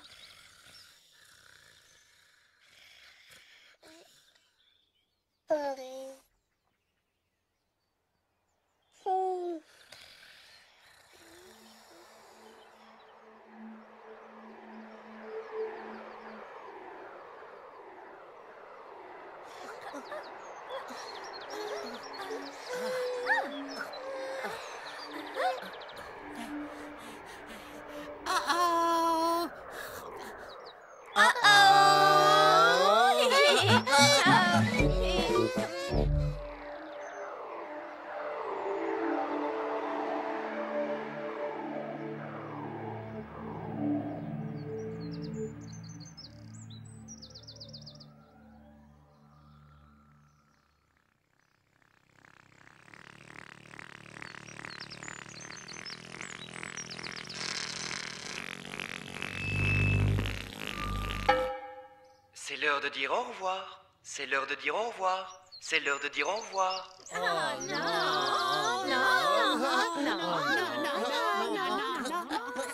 C'est l'heure de dire au revoir. C'est l'heure de dire au revoir. C'est l'heure de dire au revoir. Oh non, non, non, non, non, non, non.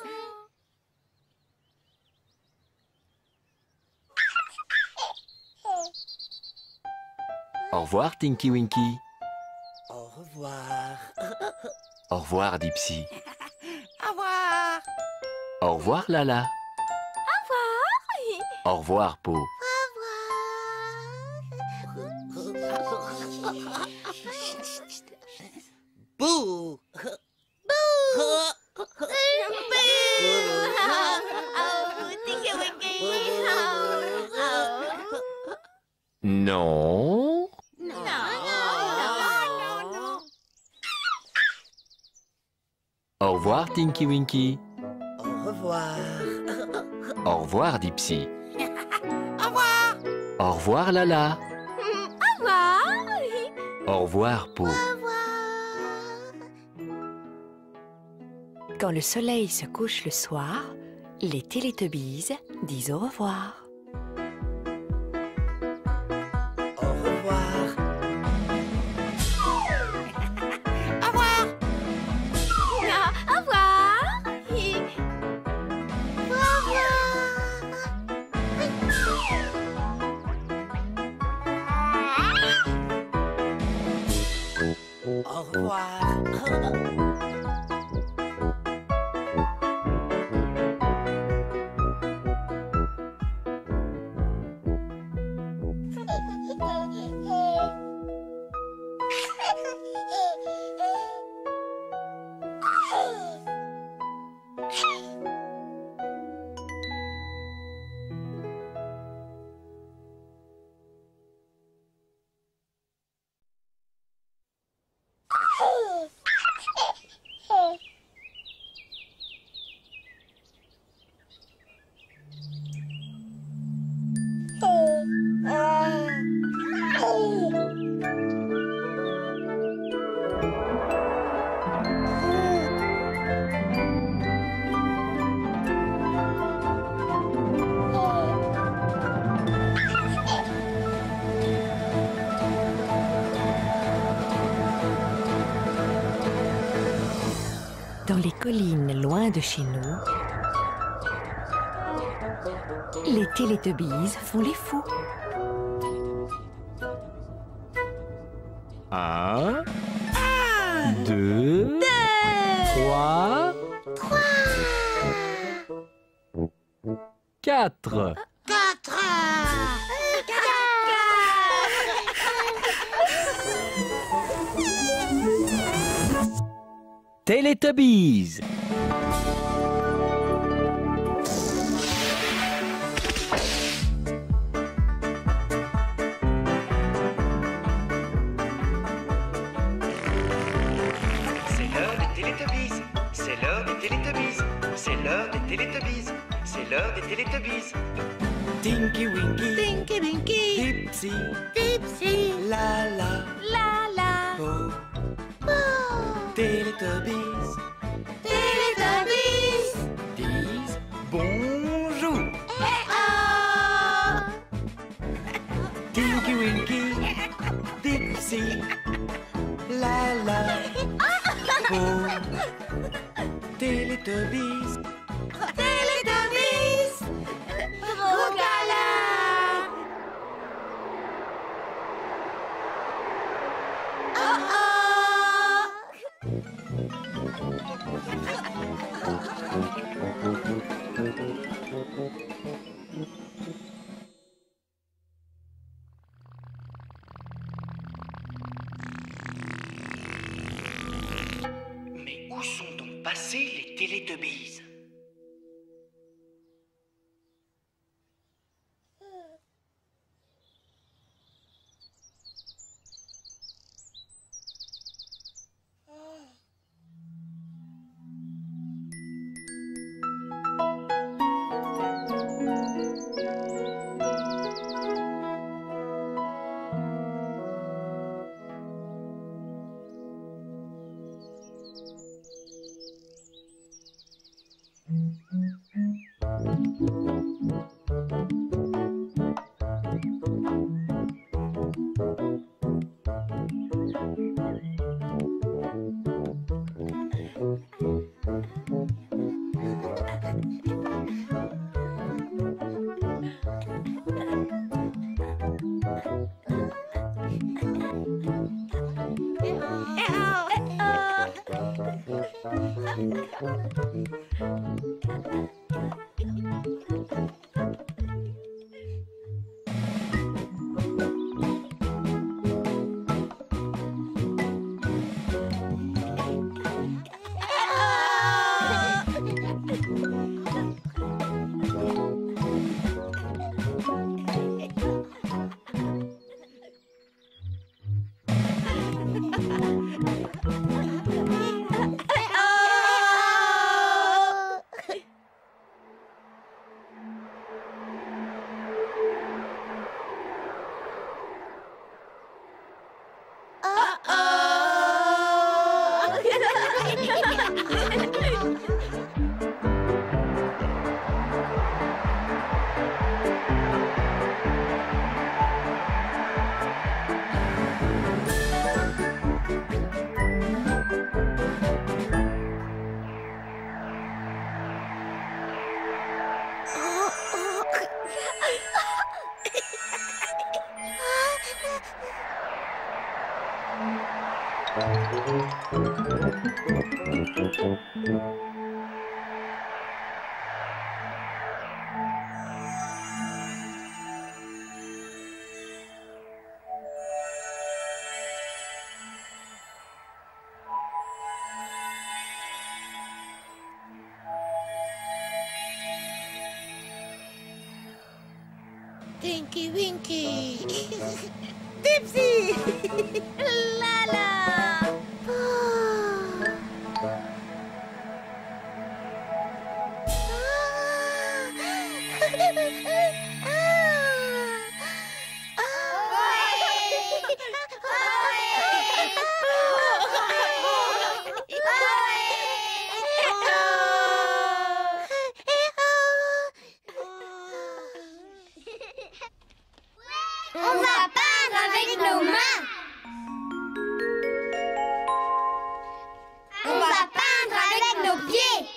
Au revoir, Tinky Winky. Au revoir. Au revoir, Dipsy. Au revoir. Au revoir, Lala. Au revoir, Po. Bouh. Non. Au revoir, Tinky Winky. Au revoir. Au revoir, Dipsy. Au revoir. Au revoir, Lala. Au revoir. Au revoir, Po. Quand le soleil se couche le soir, les Télétubbies disent au revoir. Au revoir. Au revoir. Au revoir. Au revoir. Dans les collines loin de chez nous, les Télétubbies font les fous. Un, deux, trois, quatre. Quatre. Télétubbies. C'est l'heure des Télétubbies. C'est l'heure des Télétubbies. C'est l'heure des Télétubbies. C'est l'heure des Télétubbies. Tinky Winky. Tinky Winky. Dipsy. Dipsy. Lala. Lala. Po. Télétubbies. Télétubbies. Disent bonjour. Eh oh. Tinky Winky, Dipsy, Lala, Po, Teletubbies. Teletubbies! Gros câlin! Oh Mais où sont donc passés les Teletubbies? Tinky Winky! Dipsy! Lala! On va peindre avec nos mains. On va peindre avec nos pieds.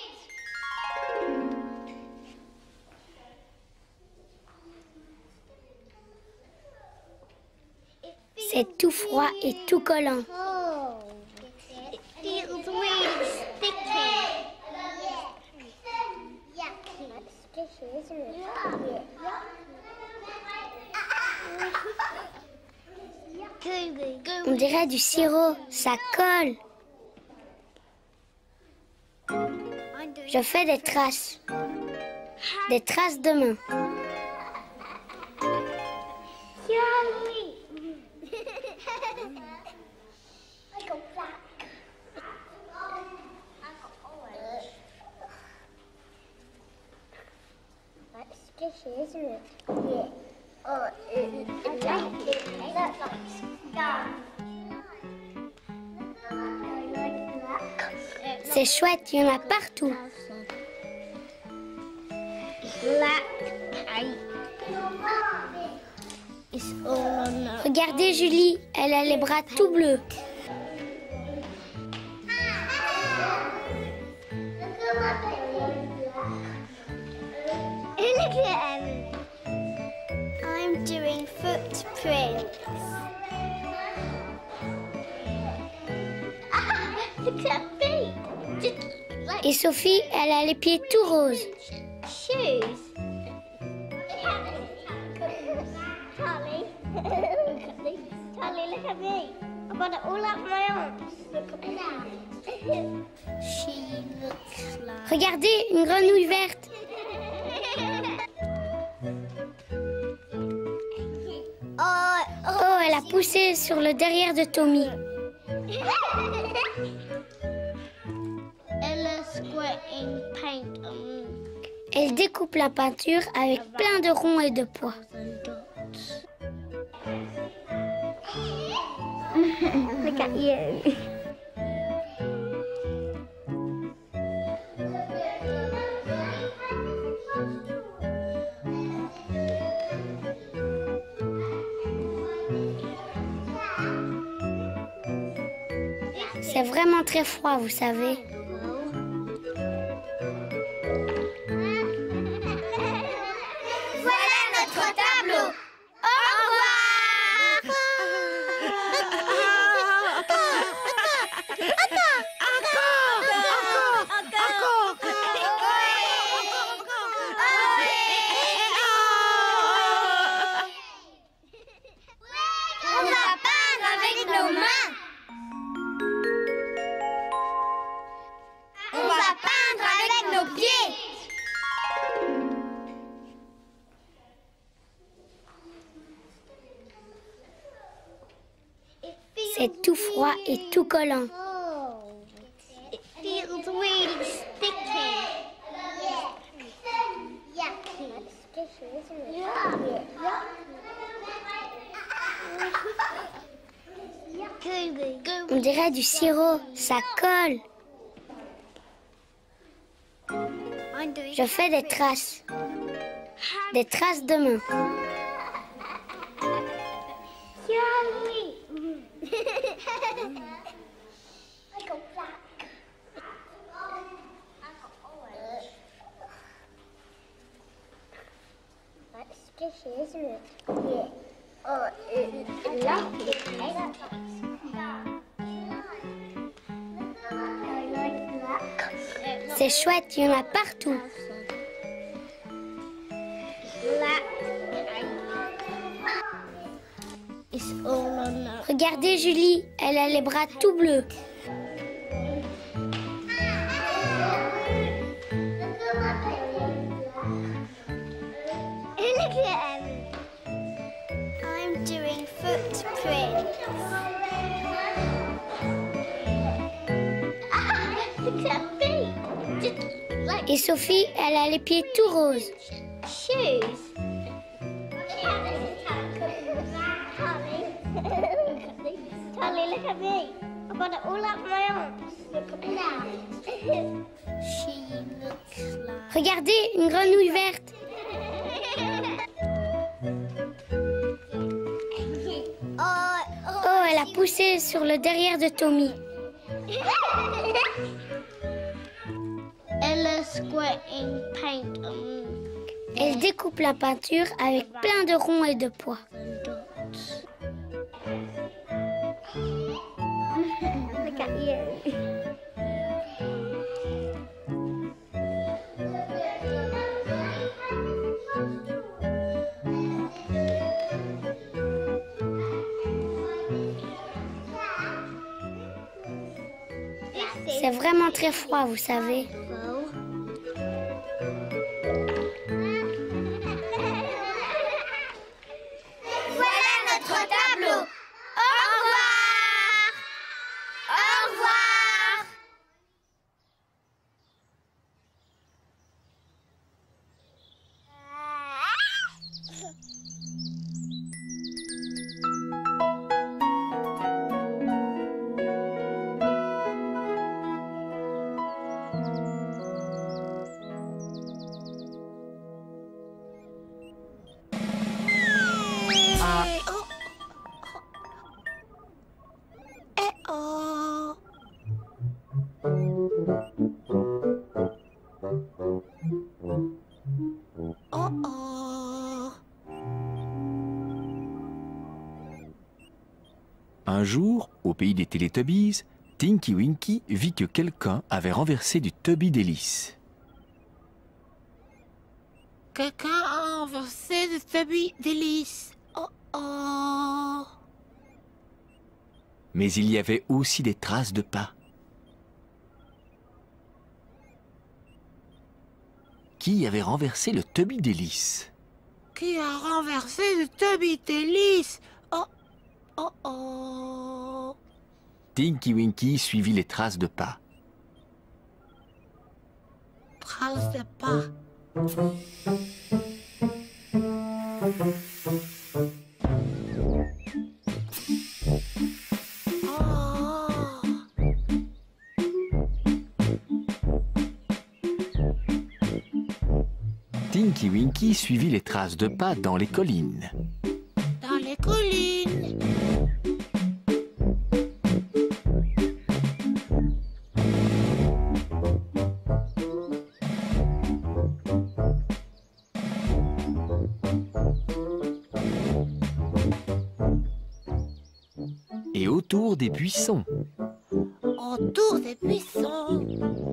C'est tout froid et tout collant. It feels really sticky. On dirait du sirop, ça colle. Je fais des traces. Des traces de main. C'est chouette, il y en a partout. Regardez Julie, elle a les bras tout bleus. I'm doing footprints. Et Sophie, elle a les pieds tout roses. Shoes. Charlie, Charlie, look at me. I've got it all up my arms. Look at me. She looks like. Regardez, une grenouille verte. Oh, Oh, elle a poussé sur le derrière de Tommy. Ella squirting paint on Elle découpe la peinture avec plein de ronds et de pois. Look at you. C'est vraiment très froid, vous savez. Voilà notre tableau. Au revoir. On va peindre avec nos mains. On va peindre avec nos pieds. C'est tout froid et tout collant. It feels really sticky. Yucky. On dirait du sirop, ça colle. Je fais des traces. Des traces de main. I got black. I got orange. That's sticky, isn't it? Yeah. Oh, it's lucky. I like black. C'est chouette, il y en a partout. Black. It's all on that. Regardez Julie, elle a les bras tout bleus. Look at him. I'm doing footprints. Look at me. Just like Et Sophie, elle a les pieds tout roses. shoes. Charlie, look at me. I've got it all up my arms. Look at me. She looks like. Regardez, une grenouille verte. Oh, Oh, elle a poussé sur le derrière de Tommy. Ella squirting paint on Elle découpe la peinture avec plein de ronds et de pois. dots. Look at you. C'est vraiment très froid, vous savez. Voilà notre tableau. Au revoir. Au revoir. Oh oh. Un jour, au pays des Télétubbies, Tinky Winky vit que quelqu'un avait renversé du Tubby d'hélice. Quelqu'un a renversé du Tubby d'hélice. Oh oh. Mais il y avait aussi des traces de pas. Qui avait renversé le Tubby d'hélice? Qui a renversé le Tubby d'hélice? Oh oh oh. Tinky Winky suivit les traces de pas. Traces de pas. Oh. Tinky Winky suivit les traces de pas dans les collines. Dans les collines. Et autour des buissons. Autour des buissons.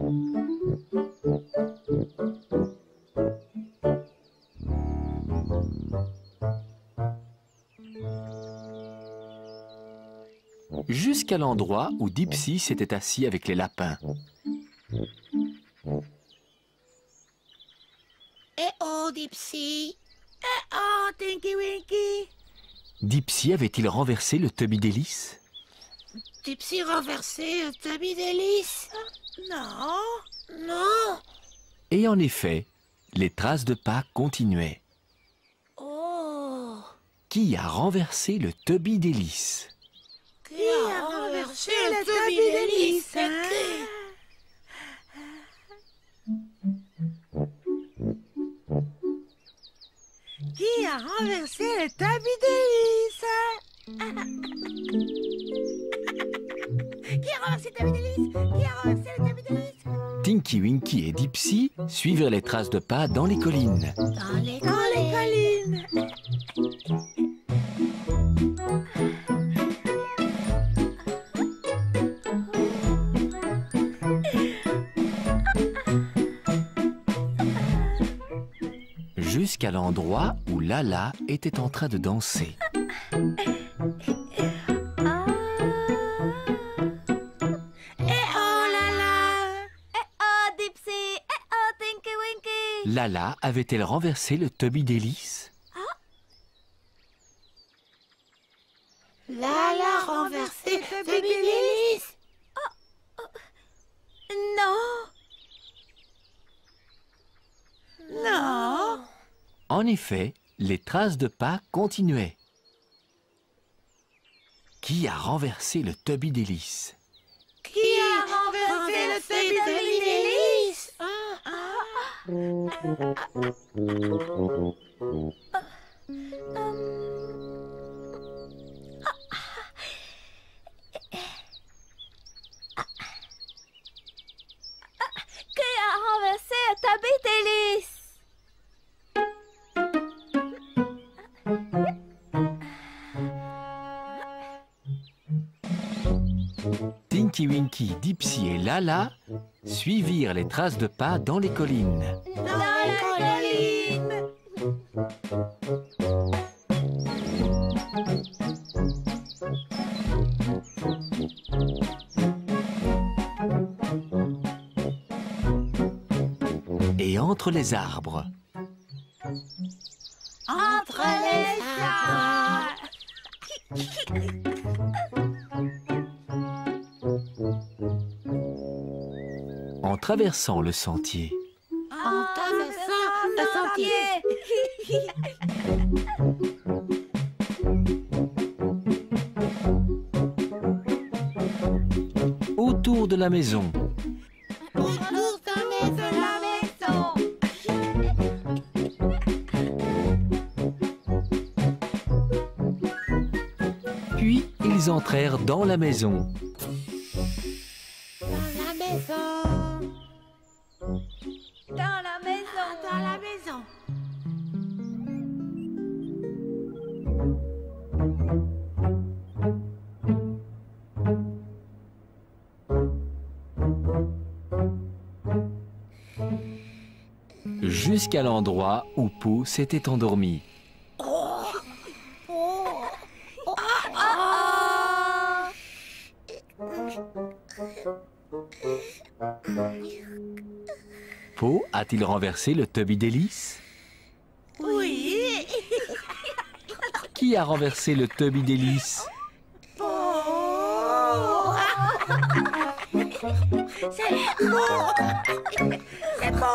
Jusqu'à l'endroit où Dipsy s'était assis avec les lapins. Eh oh, Dipsy. Eh oh, Tinky Winky. Dipsy avait-il renversé le Tubby d'hélice? Dipsy renversé le Tubby d'hélice? Non. Non. Et en effet, les traces de pas continuaient. Oh. Qui a renversé le Tubby d'hélice? Qui a renversé le Tubby d'hélice? Qui a renversé le Tubby d'hélice? Qui a renversé le Tubby d'hélice? Qui a renversé le Tubby d'hélice? Tinky Winky et Dipsy suivirent les traces de pas dans les collines. Dans les Dans les collines. Jusqu'à l'endroit où Lala était en train de danser. Lala avait-elle renversé le Tubby d'hélice? Lala renversé le Tubby d'hélice? Non. Non. En effet, les traces de pas continuaient. Qui a renversé le Tubby d'hélice? Qui a renversé le Tubby d'hélice? Qui a renversé le Tubby d'hélice? Tinky Winky, Dipsy et Lala suivirent les traces de pas dans les collines. Dans les collines. Et entre les arbres. Entre les arbres. En traversant le sentier. En traversant le sentier. Autour de la maison. Autour de la maison. Puis ils entrèrent dans la maison. Dans la maison. Dans la maison. Dans la maison. jusqu'à l'endroit où Po s'était endormi. Po a-t-il renversé le Tubby d'Hélice? Oui. Qui a renversé le Tubby d'Hélice? Po. C'est Po. C'est Po.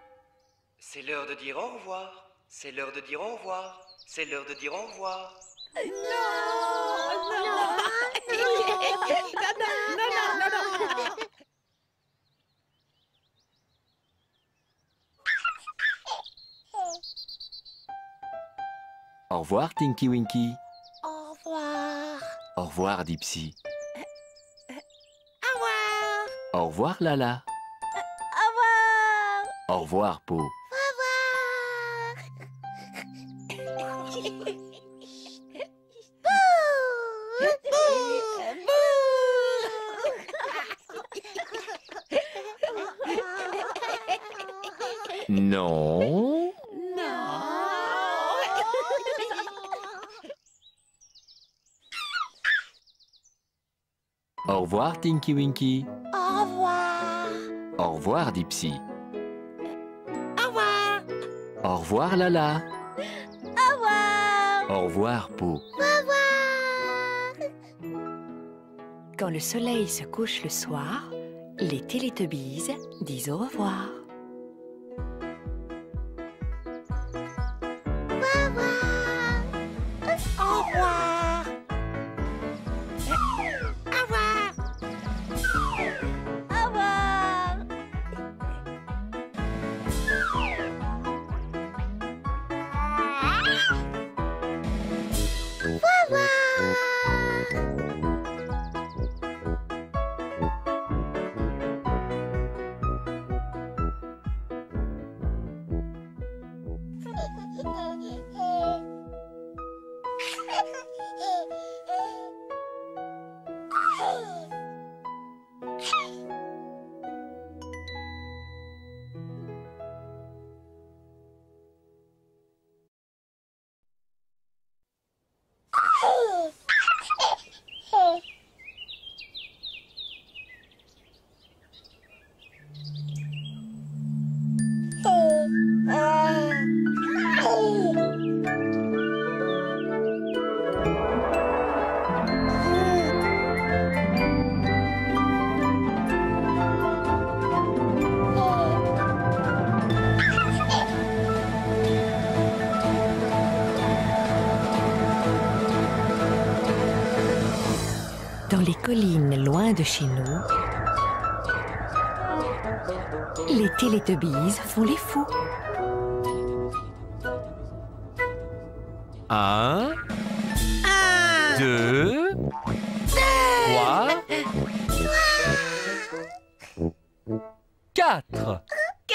C'est l'heure de dire au revoir. C'est l'heure de dire au revoir. C'est l'heure de dire au revoir. Au revoir, Tinky Winky. Au revoir. Au revoir, Dipsy. Au revoir. Au revoir, Lala. Au revoir. Au revoir, Po. Au revoir. Non. Au revoir, Tinky Winky. Au revoir. Au revoir, Dipsy. Au revoir. Au revoir, Lala. Au revoir. Au revoir, Po. Au revoir. Quand le soleil se couche le soir, les Télétobies disent au revoir. Au revoir. Au revoir. Au revoir. Au revoir. Dans les collines loin de chez nous, les Télétobies font les fous. Un, deux, trois, quatre.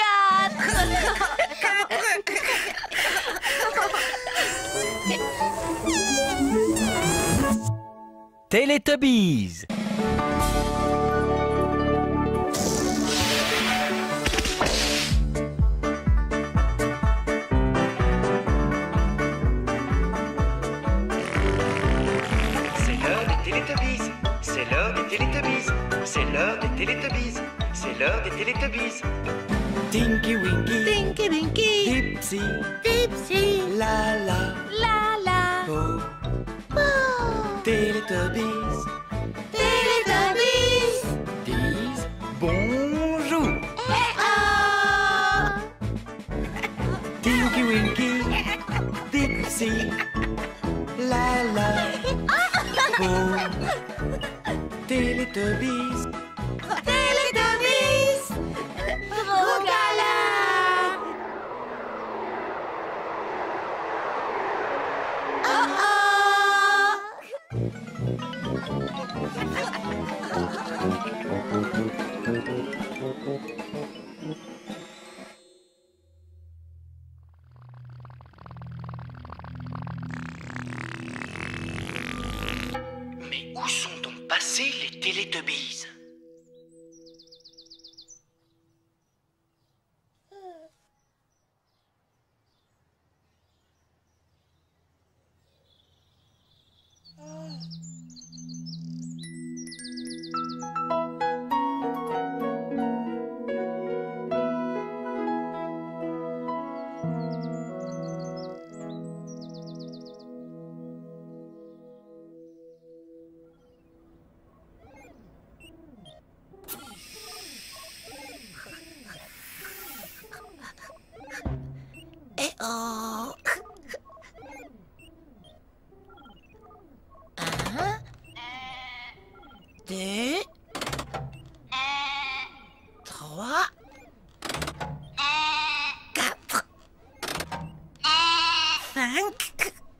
Télétobies. C'est l'heure des Télétobies. C'est l'heure des Télétobies. C'est l'heure des Télétobies. C'est l'heure des Télétobies. Tinky Winky. Tinky Winky. Dipsy. Dipsy. Lala. Lala. Po. Télétobies. Télétobies. Disent bonjour. Oh. Tinky Winky. Dipsy. Lala. Po. Télétobies. Télétobies. Gros câlin. Oh oh. Mais où sont donc passés les Télétobies? deux, trois, quatre, cinq.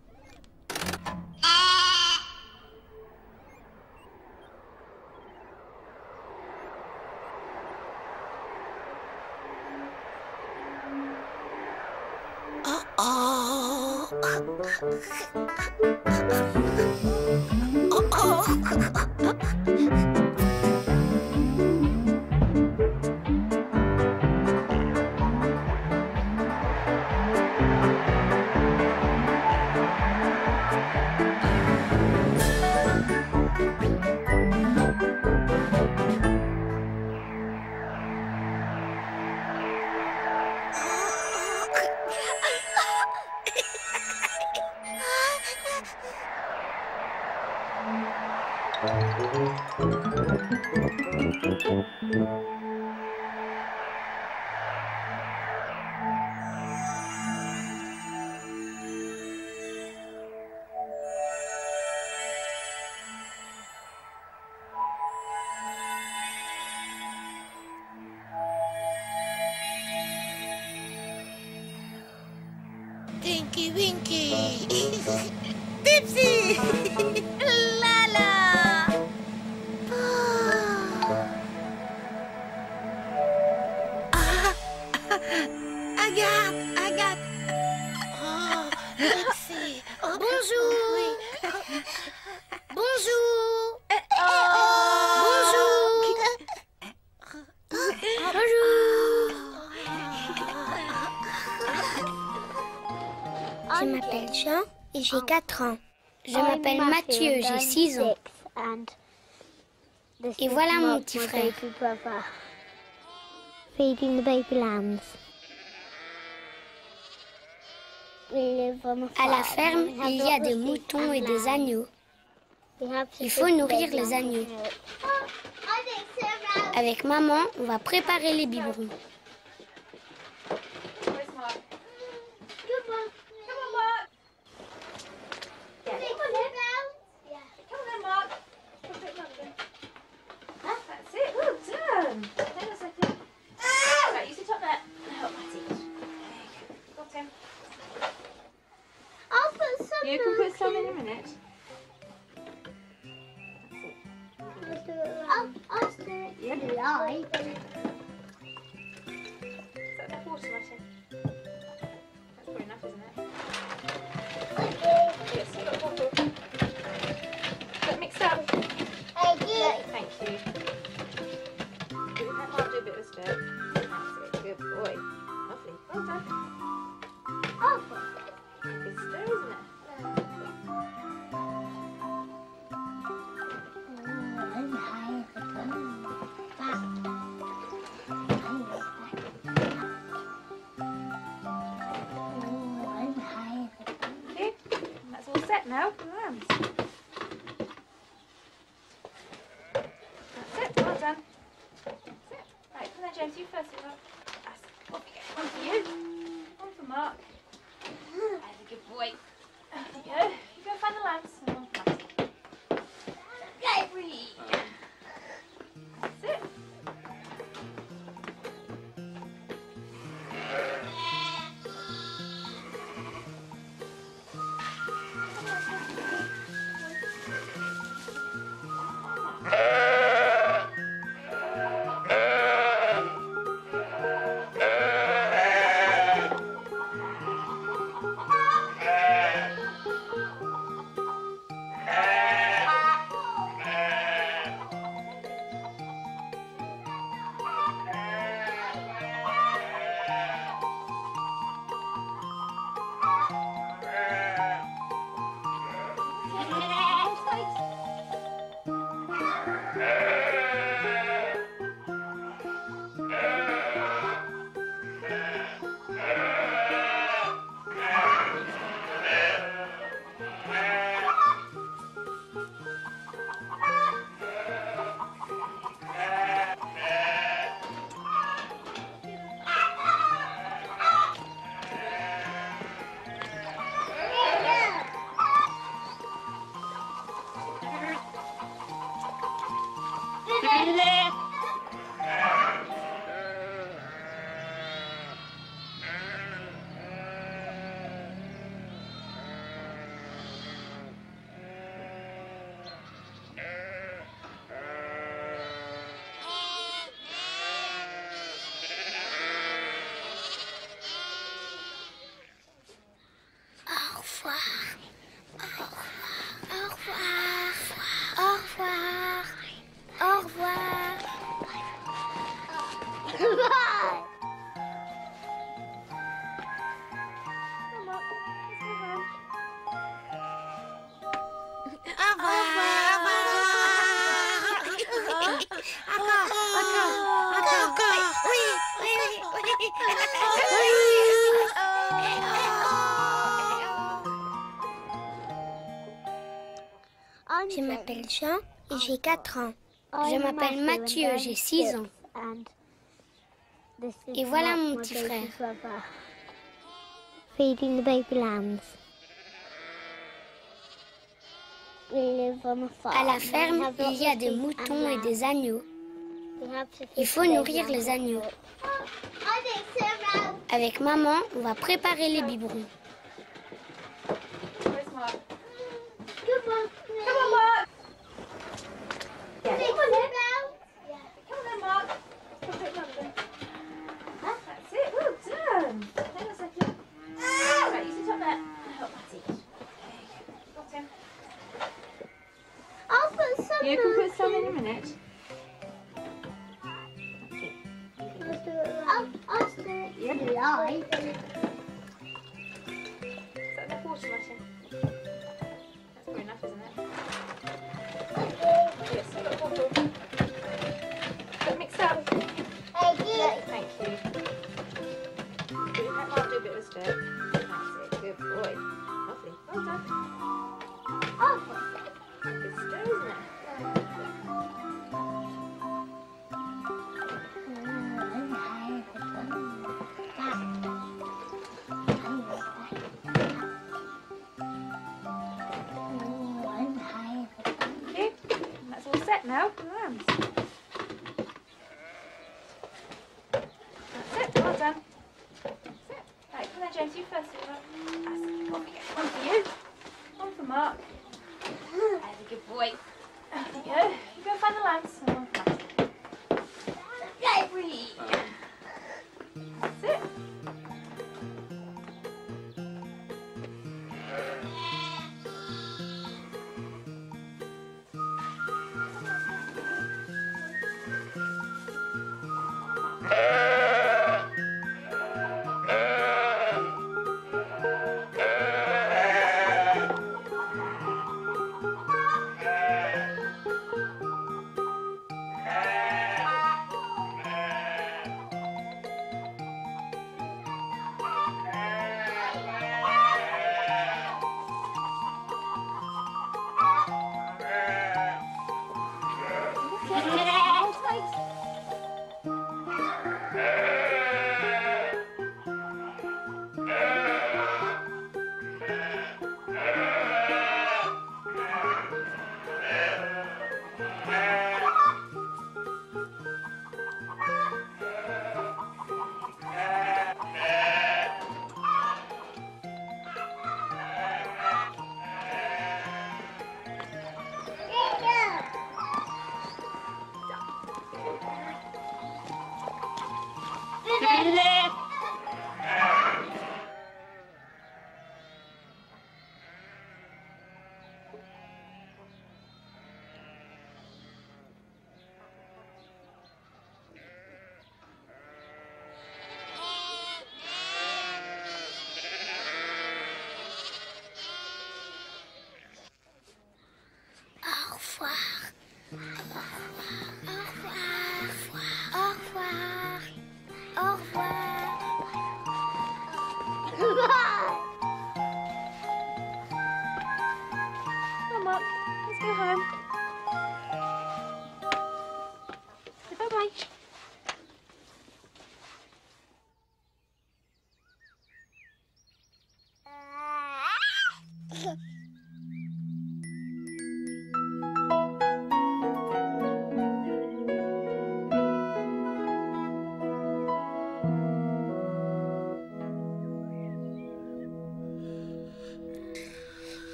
Oh oh. Oh oh. Tinky Winky. Dipsy. Lala. Ah. Agathe, Agathe. Oh, Dipsy. Oh, bonjour. Bonjour. Bonjour. Bonjour. Je m'appelle Jean et j'ai quatre ans. Je m'appelle Mathieu, j'ai six ans. Et voilà mon petit frère. Feeding the baby lambs. À la ferme, il y a des moutons et des agneaux. Il faut nourrir les agneaux. Avec maman, on va préparer les biberons. You can put some in a minute. I'll, I'll do it. Yeah. Lie. Is that enough water, Martin? That's probably enough, isn't it? Yes, you've got a bottle. Is that mixed up? I did. Thank you. Let Mark do a bit of a stir. That's it. Good boy. Lovely. Well done. Oh. Good stir, isn't it? Okay, that's all set now for the lambs. That's it, well done. That's it. Right, come there, James, you first. That's it. Off you go. One for you. One for Mark. That's a good boy. There you go. You go find the lambs. And one for Mark. Gary! That's it. Je m'appelle Jean et j'ai quatre ans. Je m'appelle Mathieu, j'ai six ans. Et voilà mon petit frère. Feeding the baby lambs. À la ferme, il y a des moutons et des agneaux. Il faut nourrir les agneaux. Avec maman, on va préparer les biberons. You can put some in a minute. I'll, I'll do it. Yeah. Lie. Is that enough water, Martin? That's probably enough, isn't it? Yes, a little bottle. Get it mixed up. Thank you. Thank you. Do you let Mark do a bit of stir? That's it. Good boy. Lovely. Well done. Oh, Good stir, isn't it? Now, lambs. That's it, well done. That's it. Right, come on, James, you first. That's it. Off you go. One for you. One for Mark. There's a good boy. There you go. You go find the lambs. And one for Mark. Whee. That's it. Au revoir. Au revoir. Au revoir.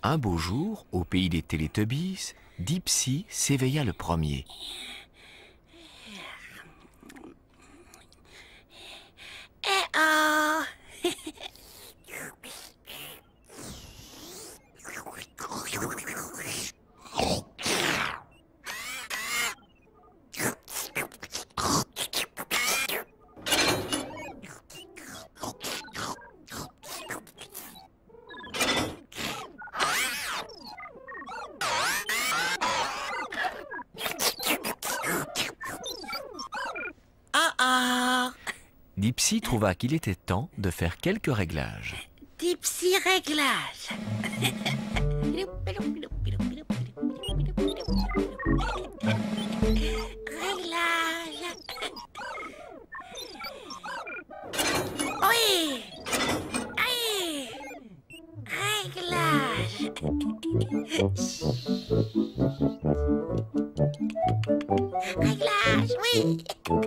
Un beau jour, au pays des Télétubbies, Dipsy s'éveilla le premier. Eh oh! Dipsy trouva qu'il était temps de faire quelques réglages. Dipsy réglage. Réglage. Oui. Aïe. Réglage. Réglage, oui.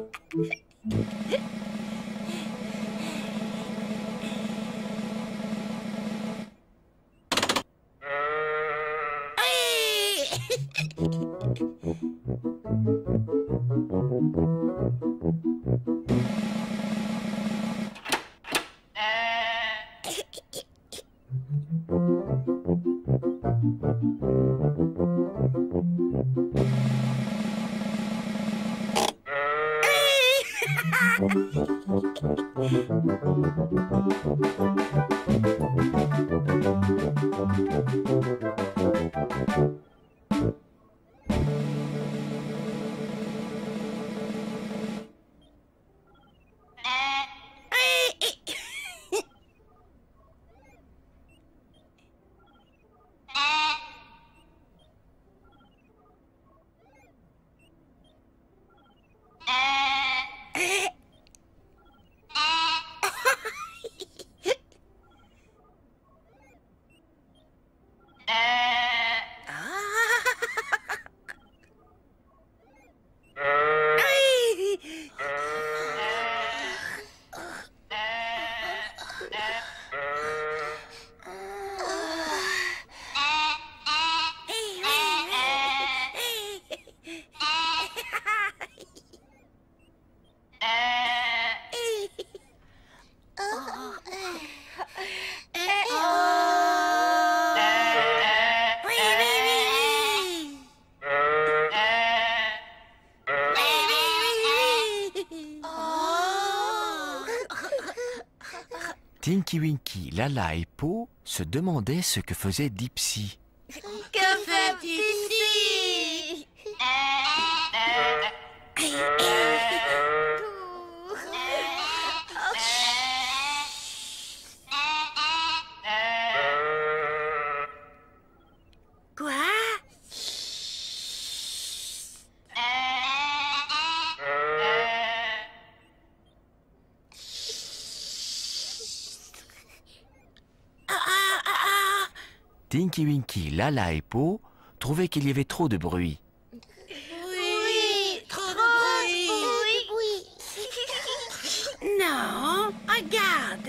Tinky Winky, Lala et Po se demandaient ce que faisait Dipsy. Que fait Dipsy? Quoi? Tinky Winky, Lala et Po trouvaient qu'il y avait trop de bruit. Oui, trop de bruit. Oui. Non, regarde.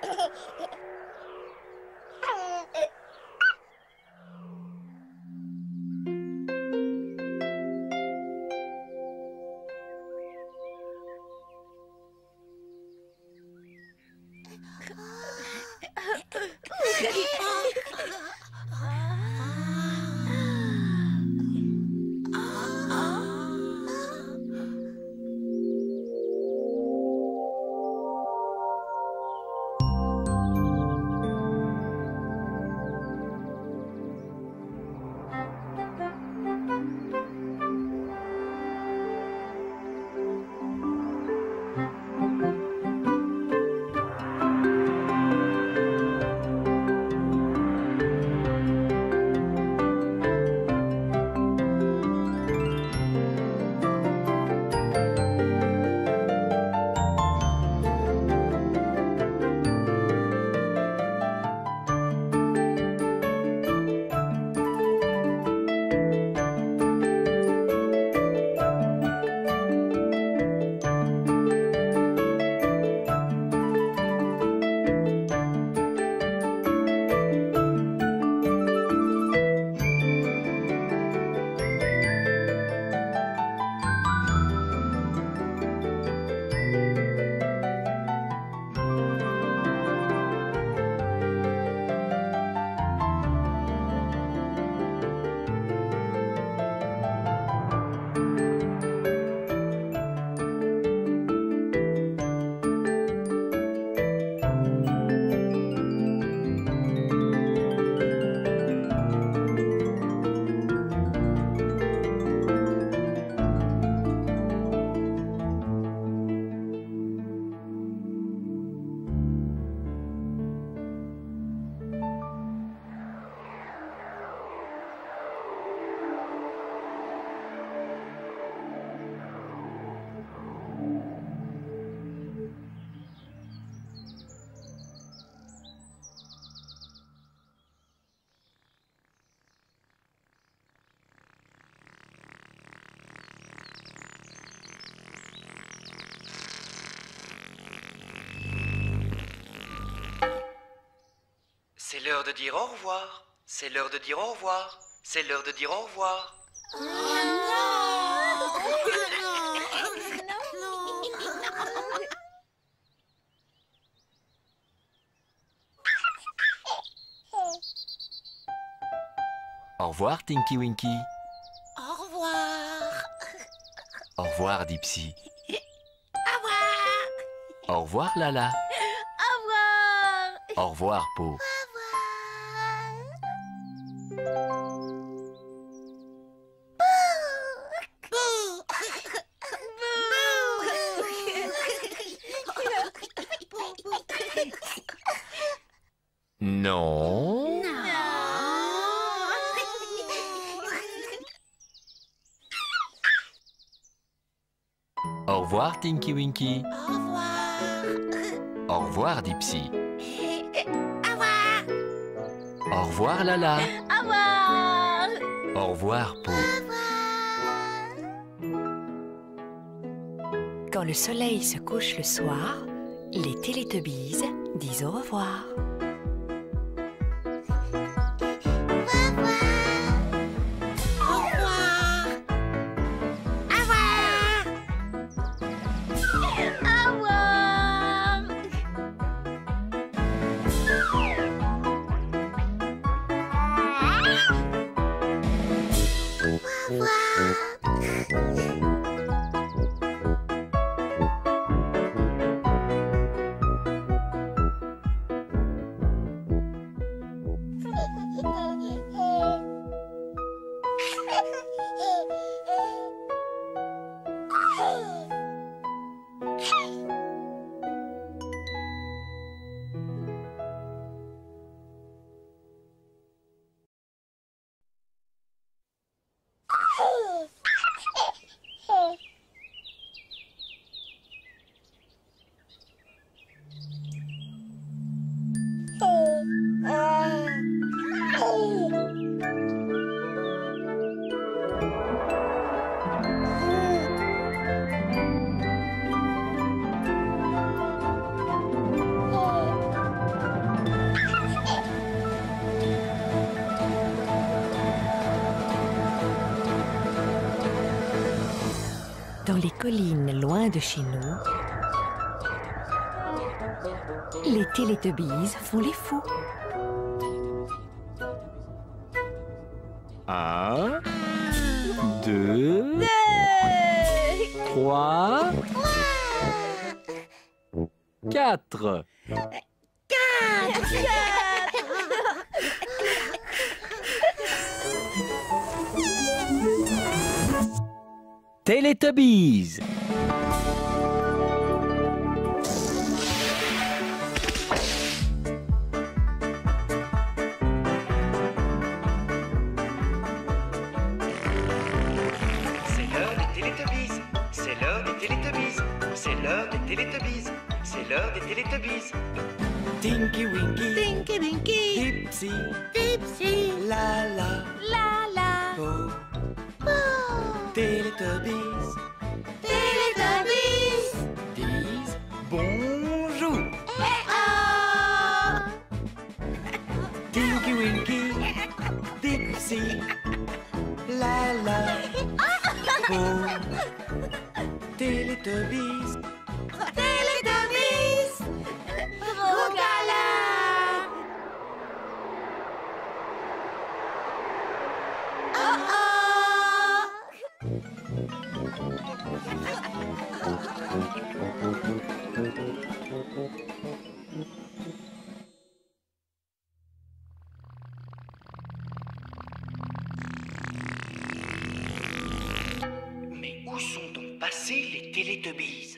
C'est l'heure de dire au revoir. C'est l'heure de dire au revoir. C'est l'heure de dire au revoir. Oh non! Au revoir, Tinky Winky. Au revoir. Au revoir, Dipsy. Au revoir. Au revoir, Lala. Au revoir. Au revoir, Po. Non. Au revoir, Tinky Winky. Au revoir. Au revoir, Dipsy. Au revoir. Au revoir, Lala. Au revoir. Au revoir, Po. Quand le soleil se couche le soir, les Télétobies disent au revoir. Dans les collines loin de chez nous, les Télétubbies font les fous. Un, deux, trois, quatre. Télétubbies. C'est l'heure des Télétubbies. C'est l'heure des Télétubbies. C'est l'heure des Télétubbies. C'est l'heure des Télétubbies. Tinky Winky, Tinky Winky, Dipsy, Dipsy, La La, La La, Po, Po, Télétubbies, Télétubbies, disent bonjour. eh oh, Tinky Winky, Dipsy, La La, Po, Télétubbies, Télétubbies, gros câlin. Oh oh. Mais où sont donc passés les Télétubbies?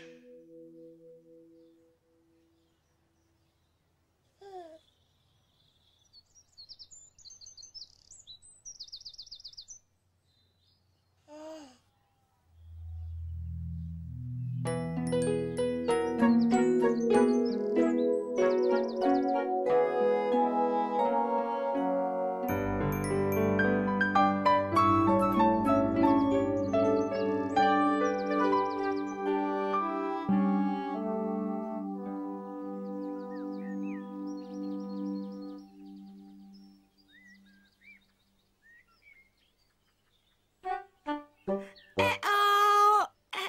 Eh oh. Eh,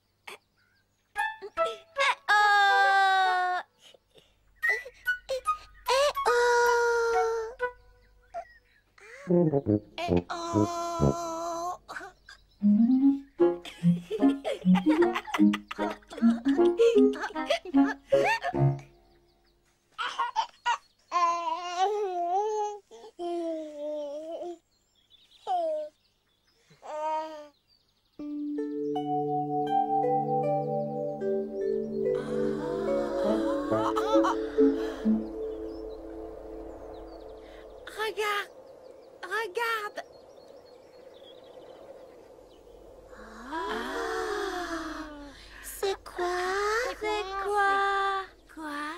eh, eh oh. Eh oh. Eh oh. Regarde, regarde. C'est quoi? C'est quoi? Quoi?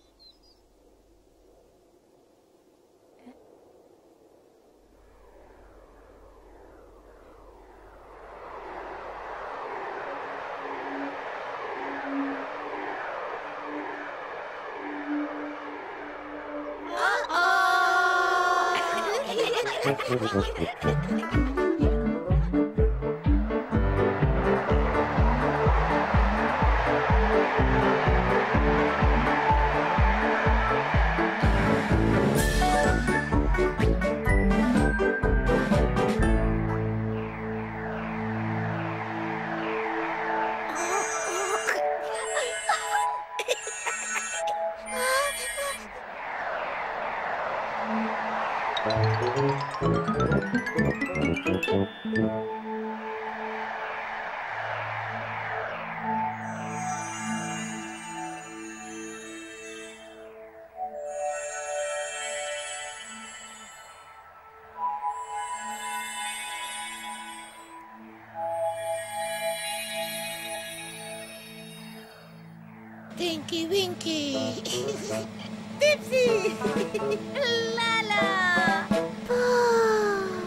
Tinky Winky, Dipsy, La La, Po.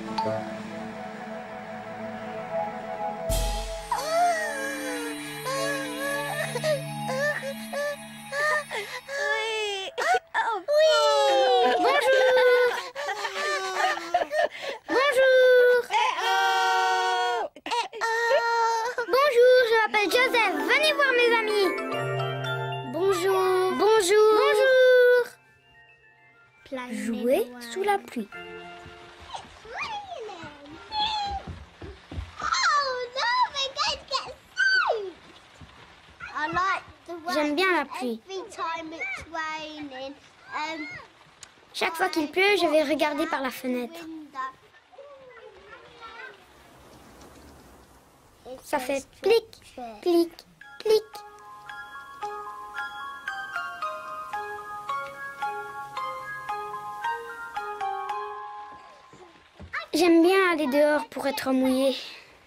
Oui. Oh, oui. Bonjour. Bonjour. Eh oh. Eh oh. Joseph, venez voir mes amis. Bonjour. Bonjour. Bonjour. Jouer sous la pluie. J'aime bien la pluie. Chaque fois qu'il pleut, je vais regarder par la fenêtre. Ça fait plic, plic, plic. J'aime bien aller dehors pour être mouillée.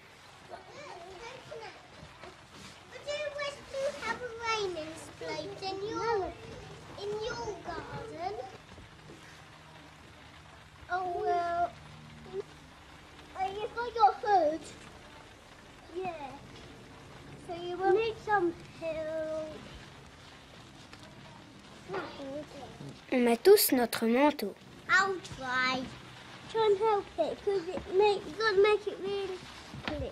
On met tous notre manteau. I'll try. Try and help it because it make you gotta make it really click.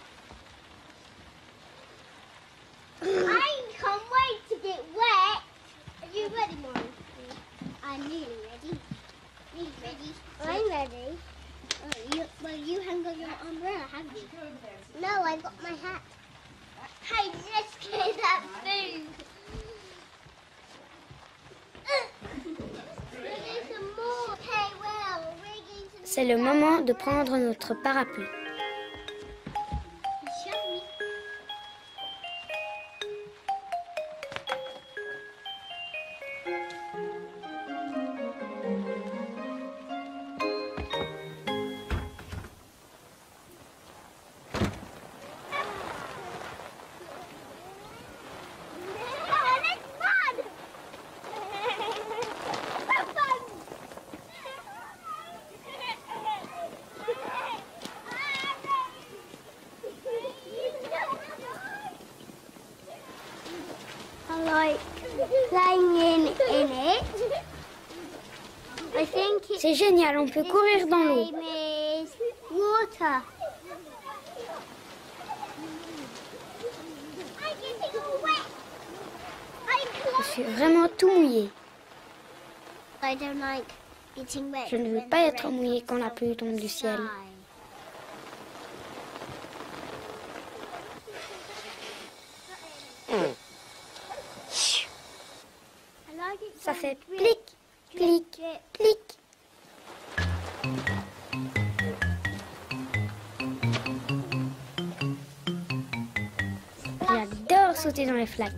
I can't wait to get wet. Are you ready, Mom? I'm nearly ready. Nearly ready. I'm ready. Oh, you, well, you haven't got your umbrella, have you? No, I got my hat. Hey, let's get that food. C'est le moment de prendre notre parapluie. C'est génial, on peut courir dans l'eau. Je suis vraiment tout mouillée. Je ne veux pas être mouillée quand la pluie tombe du ciel. Ça fait plic, plic, plic. J'adore sauter dans les flaques.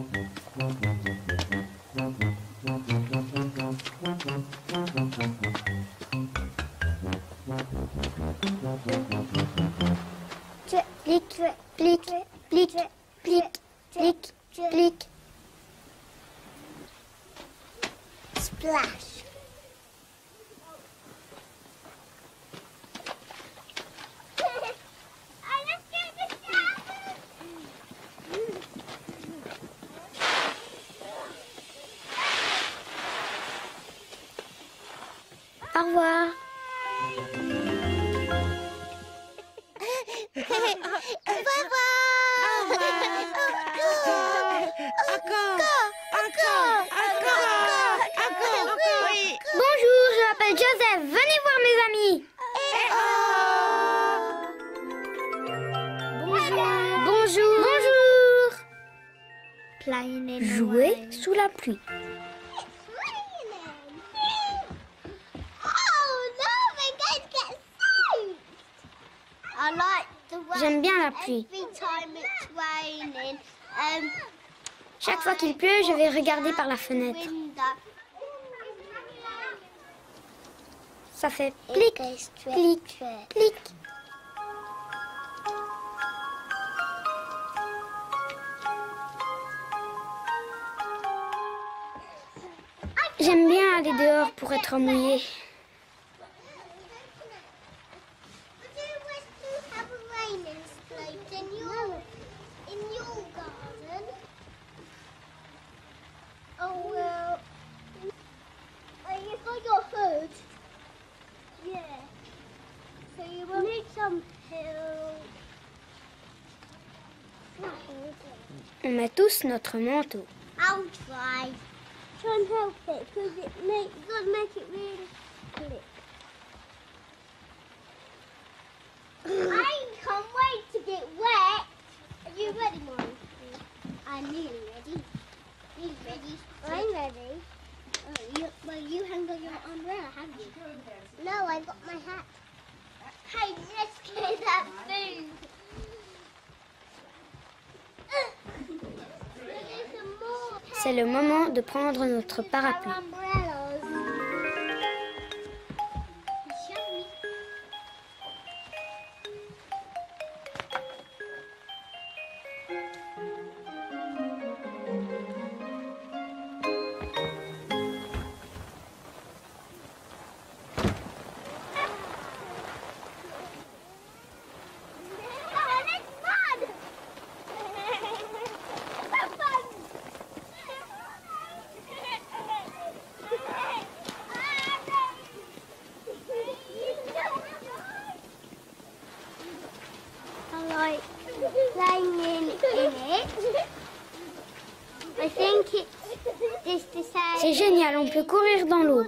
Plic, plic, plic, plic, plic, plic. Splash. Au revoir. Bonjour, je m'appelle Joseph. Venez voir mes amis. Bonjour. Bonjour. Bonjour. Jouer sous la pluie. J'aime bien la pluie. Chaque fois qu'il pleut, je vais regarder par la fenêtre. Ça fait plic, plic, plic. J'aime bien aller dehors pour être mouillée. Some help. On met tous notre manteau. I'll try. Try and help it because it make, you got to make it really quick. I can't wait to get wet. Are you ready, Mom? I'm nearly ready. Nearly ready. I'm ready. Oh, you, well, you haven't got your umbrella, have you? No, I got my hat. Hey, let's get that food. C'est le moment de prendre notre parapluie. C'est génial, on peut courir dans l'eau.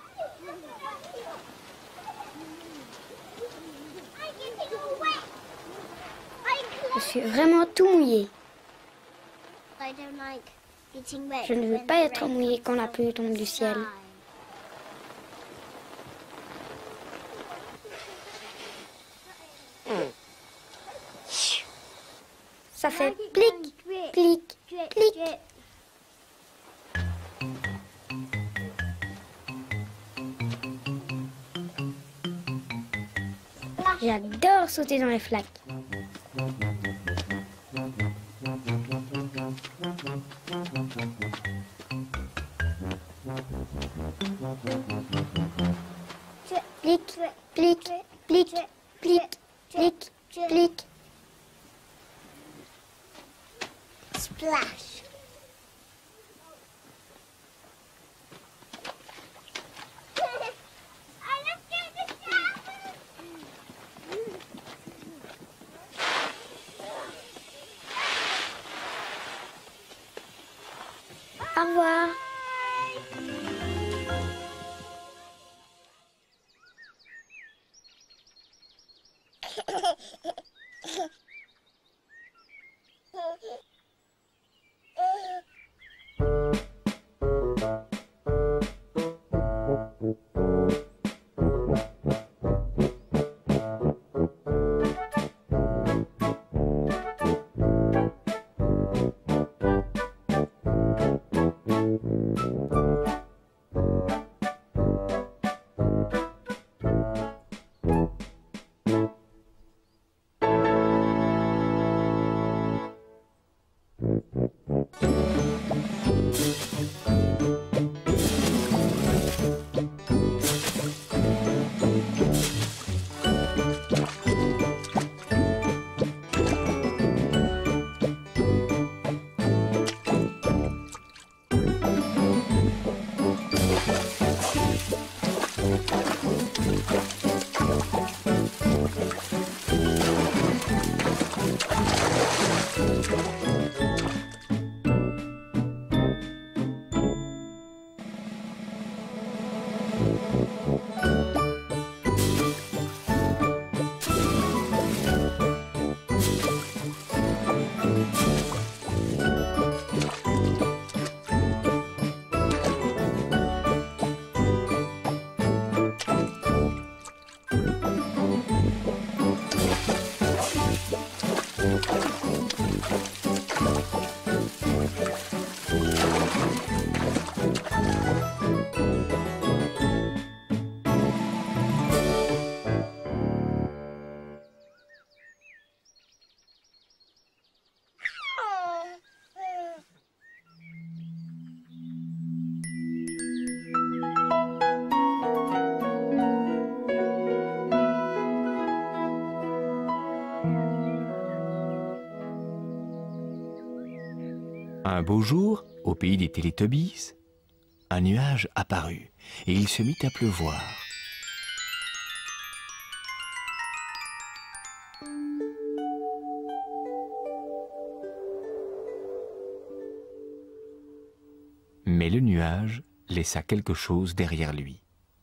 Je suis vraiment tout mouillée. Je ne veux pas être mouillée quand la pluie tombe du ciel. Ça fait plic, plic, plic. J'adore sauter dans les flaques. Plic, plic, plic, plic, plic, plic. Splash. Au revoir. Un beau jour, au pays des Télétobies, un nuage apparut et il se mit à pleuvoir. Mais le nuage laissa quelque chose derrière lui.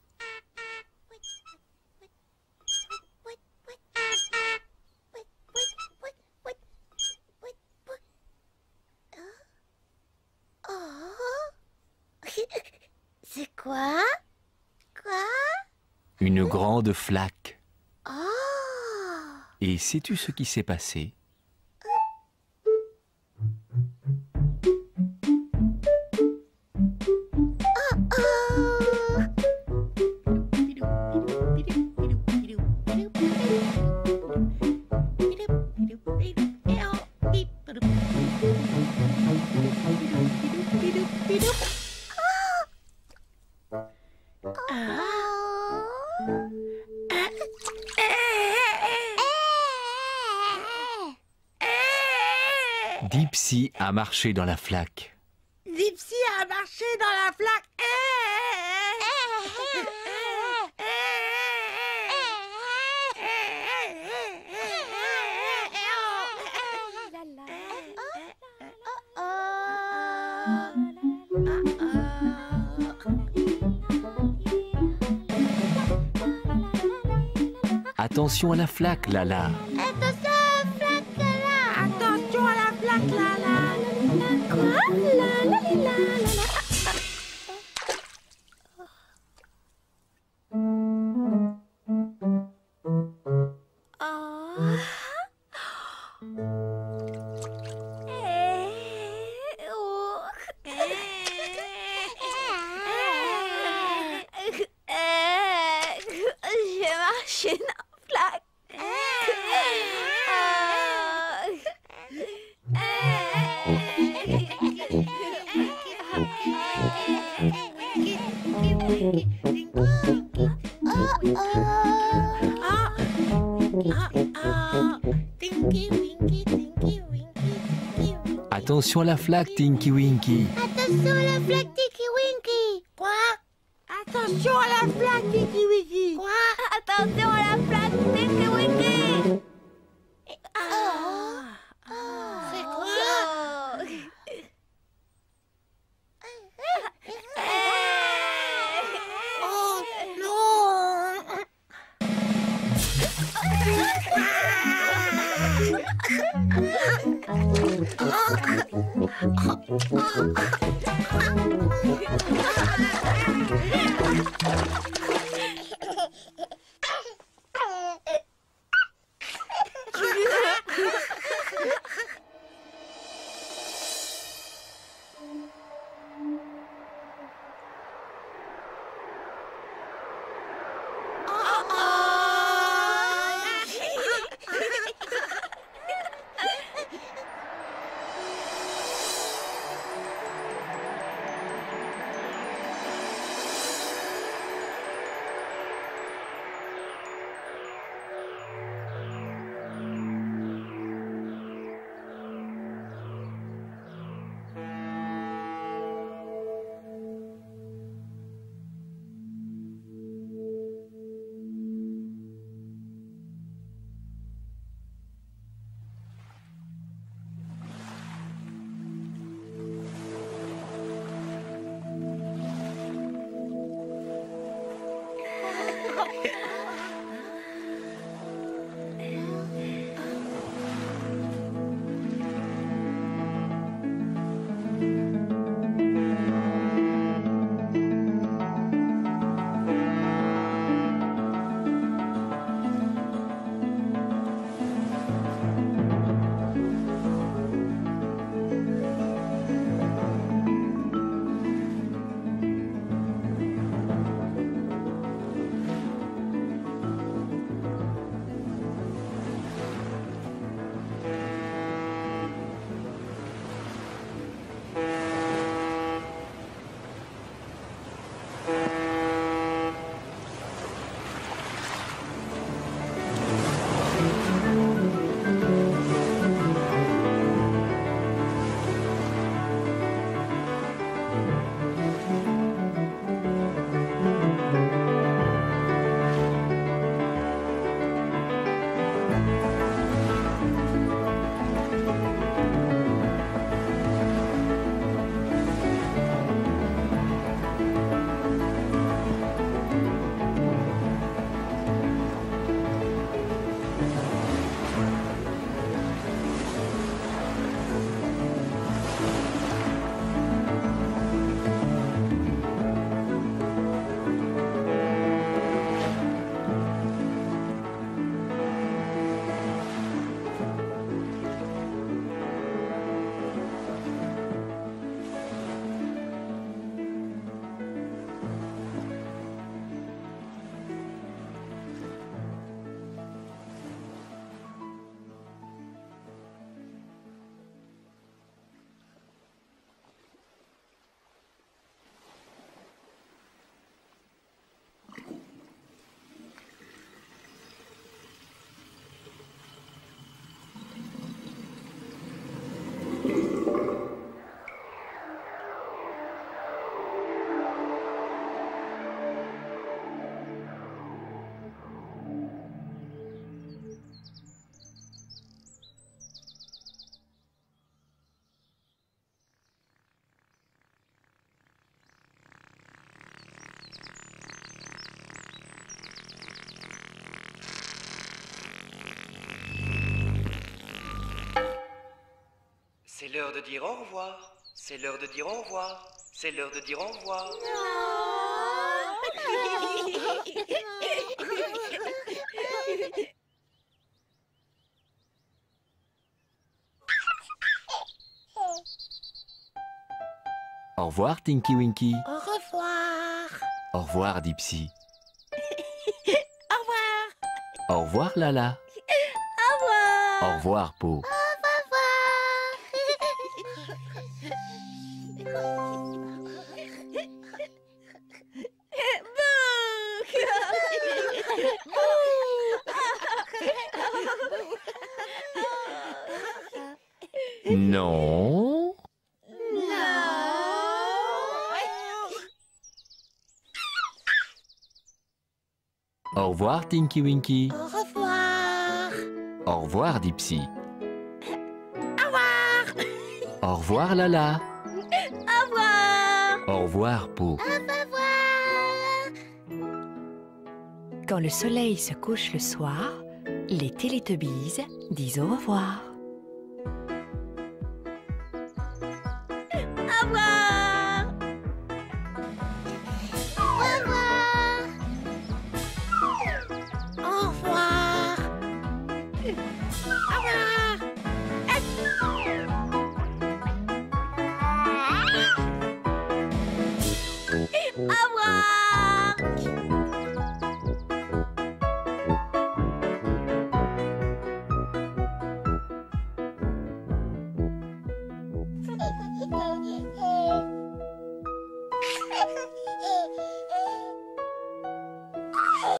C'est quoi? Quoi? Une grande flaque. Oh! Et sais-tu ce qui s'est passé? Dipsy a marché dans la flaque. Dipsy a marché dans la flaque. Attention à la flaque, Lala. Attention à la flaque, Lala. Attention à la flaque, Lala. Quoi? La la la la la. J'ai marché dans la flaque. Attention à la flaque, Tinky Winky. Attention à la flaque, Tinky Winky. Quoi? Attention à la flaque, Tinky Winky. Quoi? Attention à la flaque, Tinky Winky. Ah, c'est quoi? Oh non! C'est l'heure de dire au revoir. C'est l'heure de dire au revoir. C'est l'heure de dire au revoir. Au revoir, Tinky Winky. Au revoir. Au revoir, Dipsy. Au revoir. Au revoir, Lala. Au revoir. Au revoir, Po. Non. Au revoir, Tinky Winky. Au revoir. Au revoir, Dipsy. Au revoir. Au revoir, Lala. Au revoir. Au revoir, Po. Au revoir. Quand le soleil se couche le soir, les Télétobies disent au revoir. Au revoir. Au revoir. Au revoir. Au revoir. Au revoir.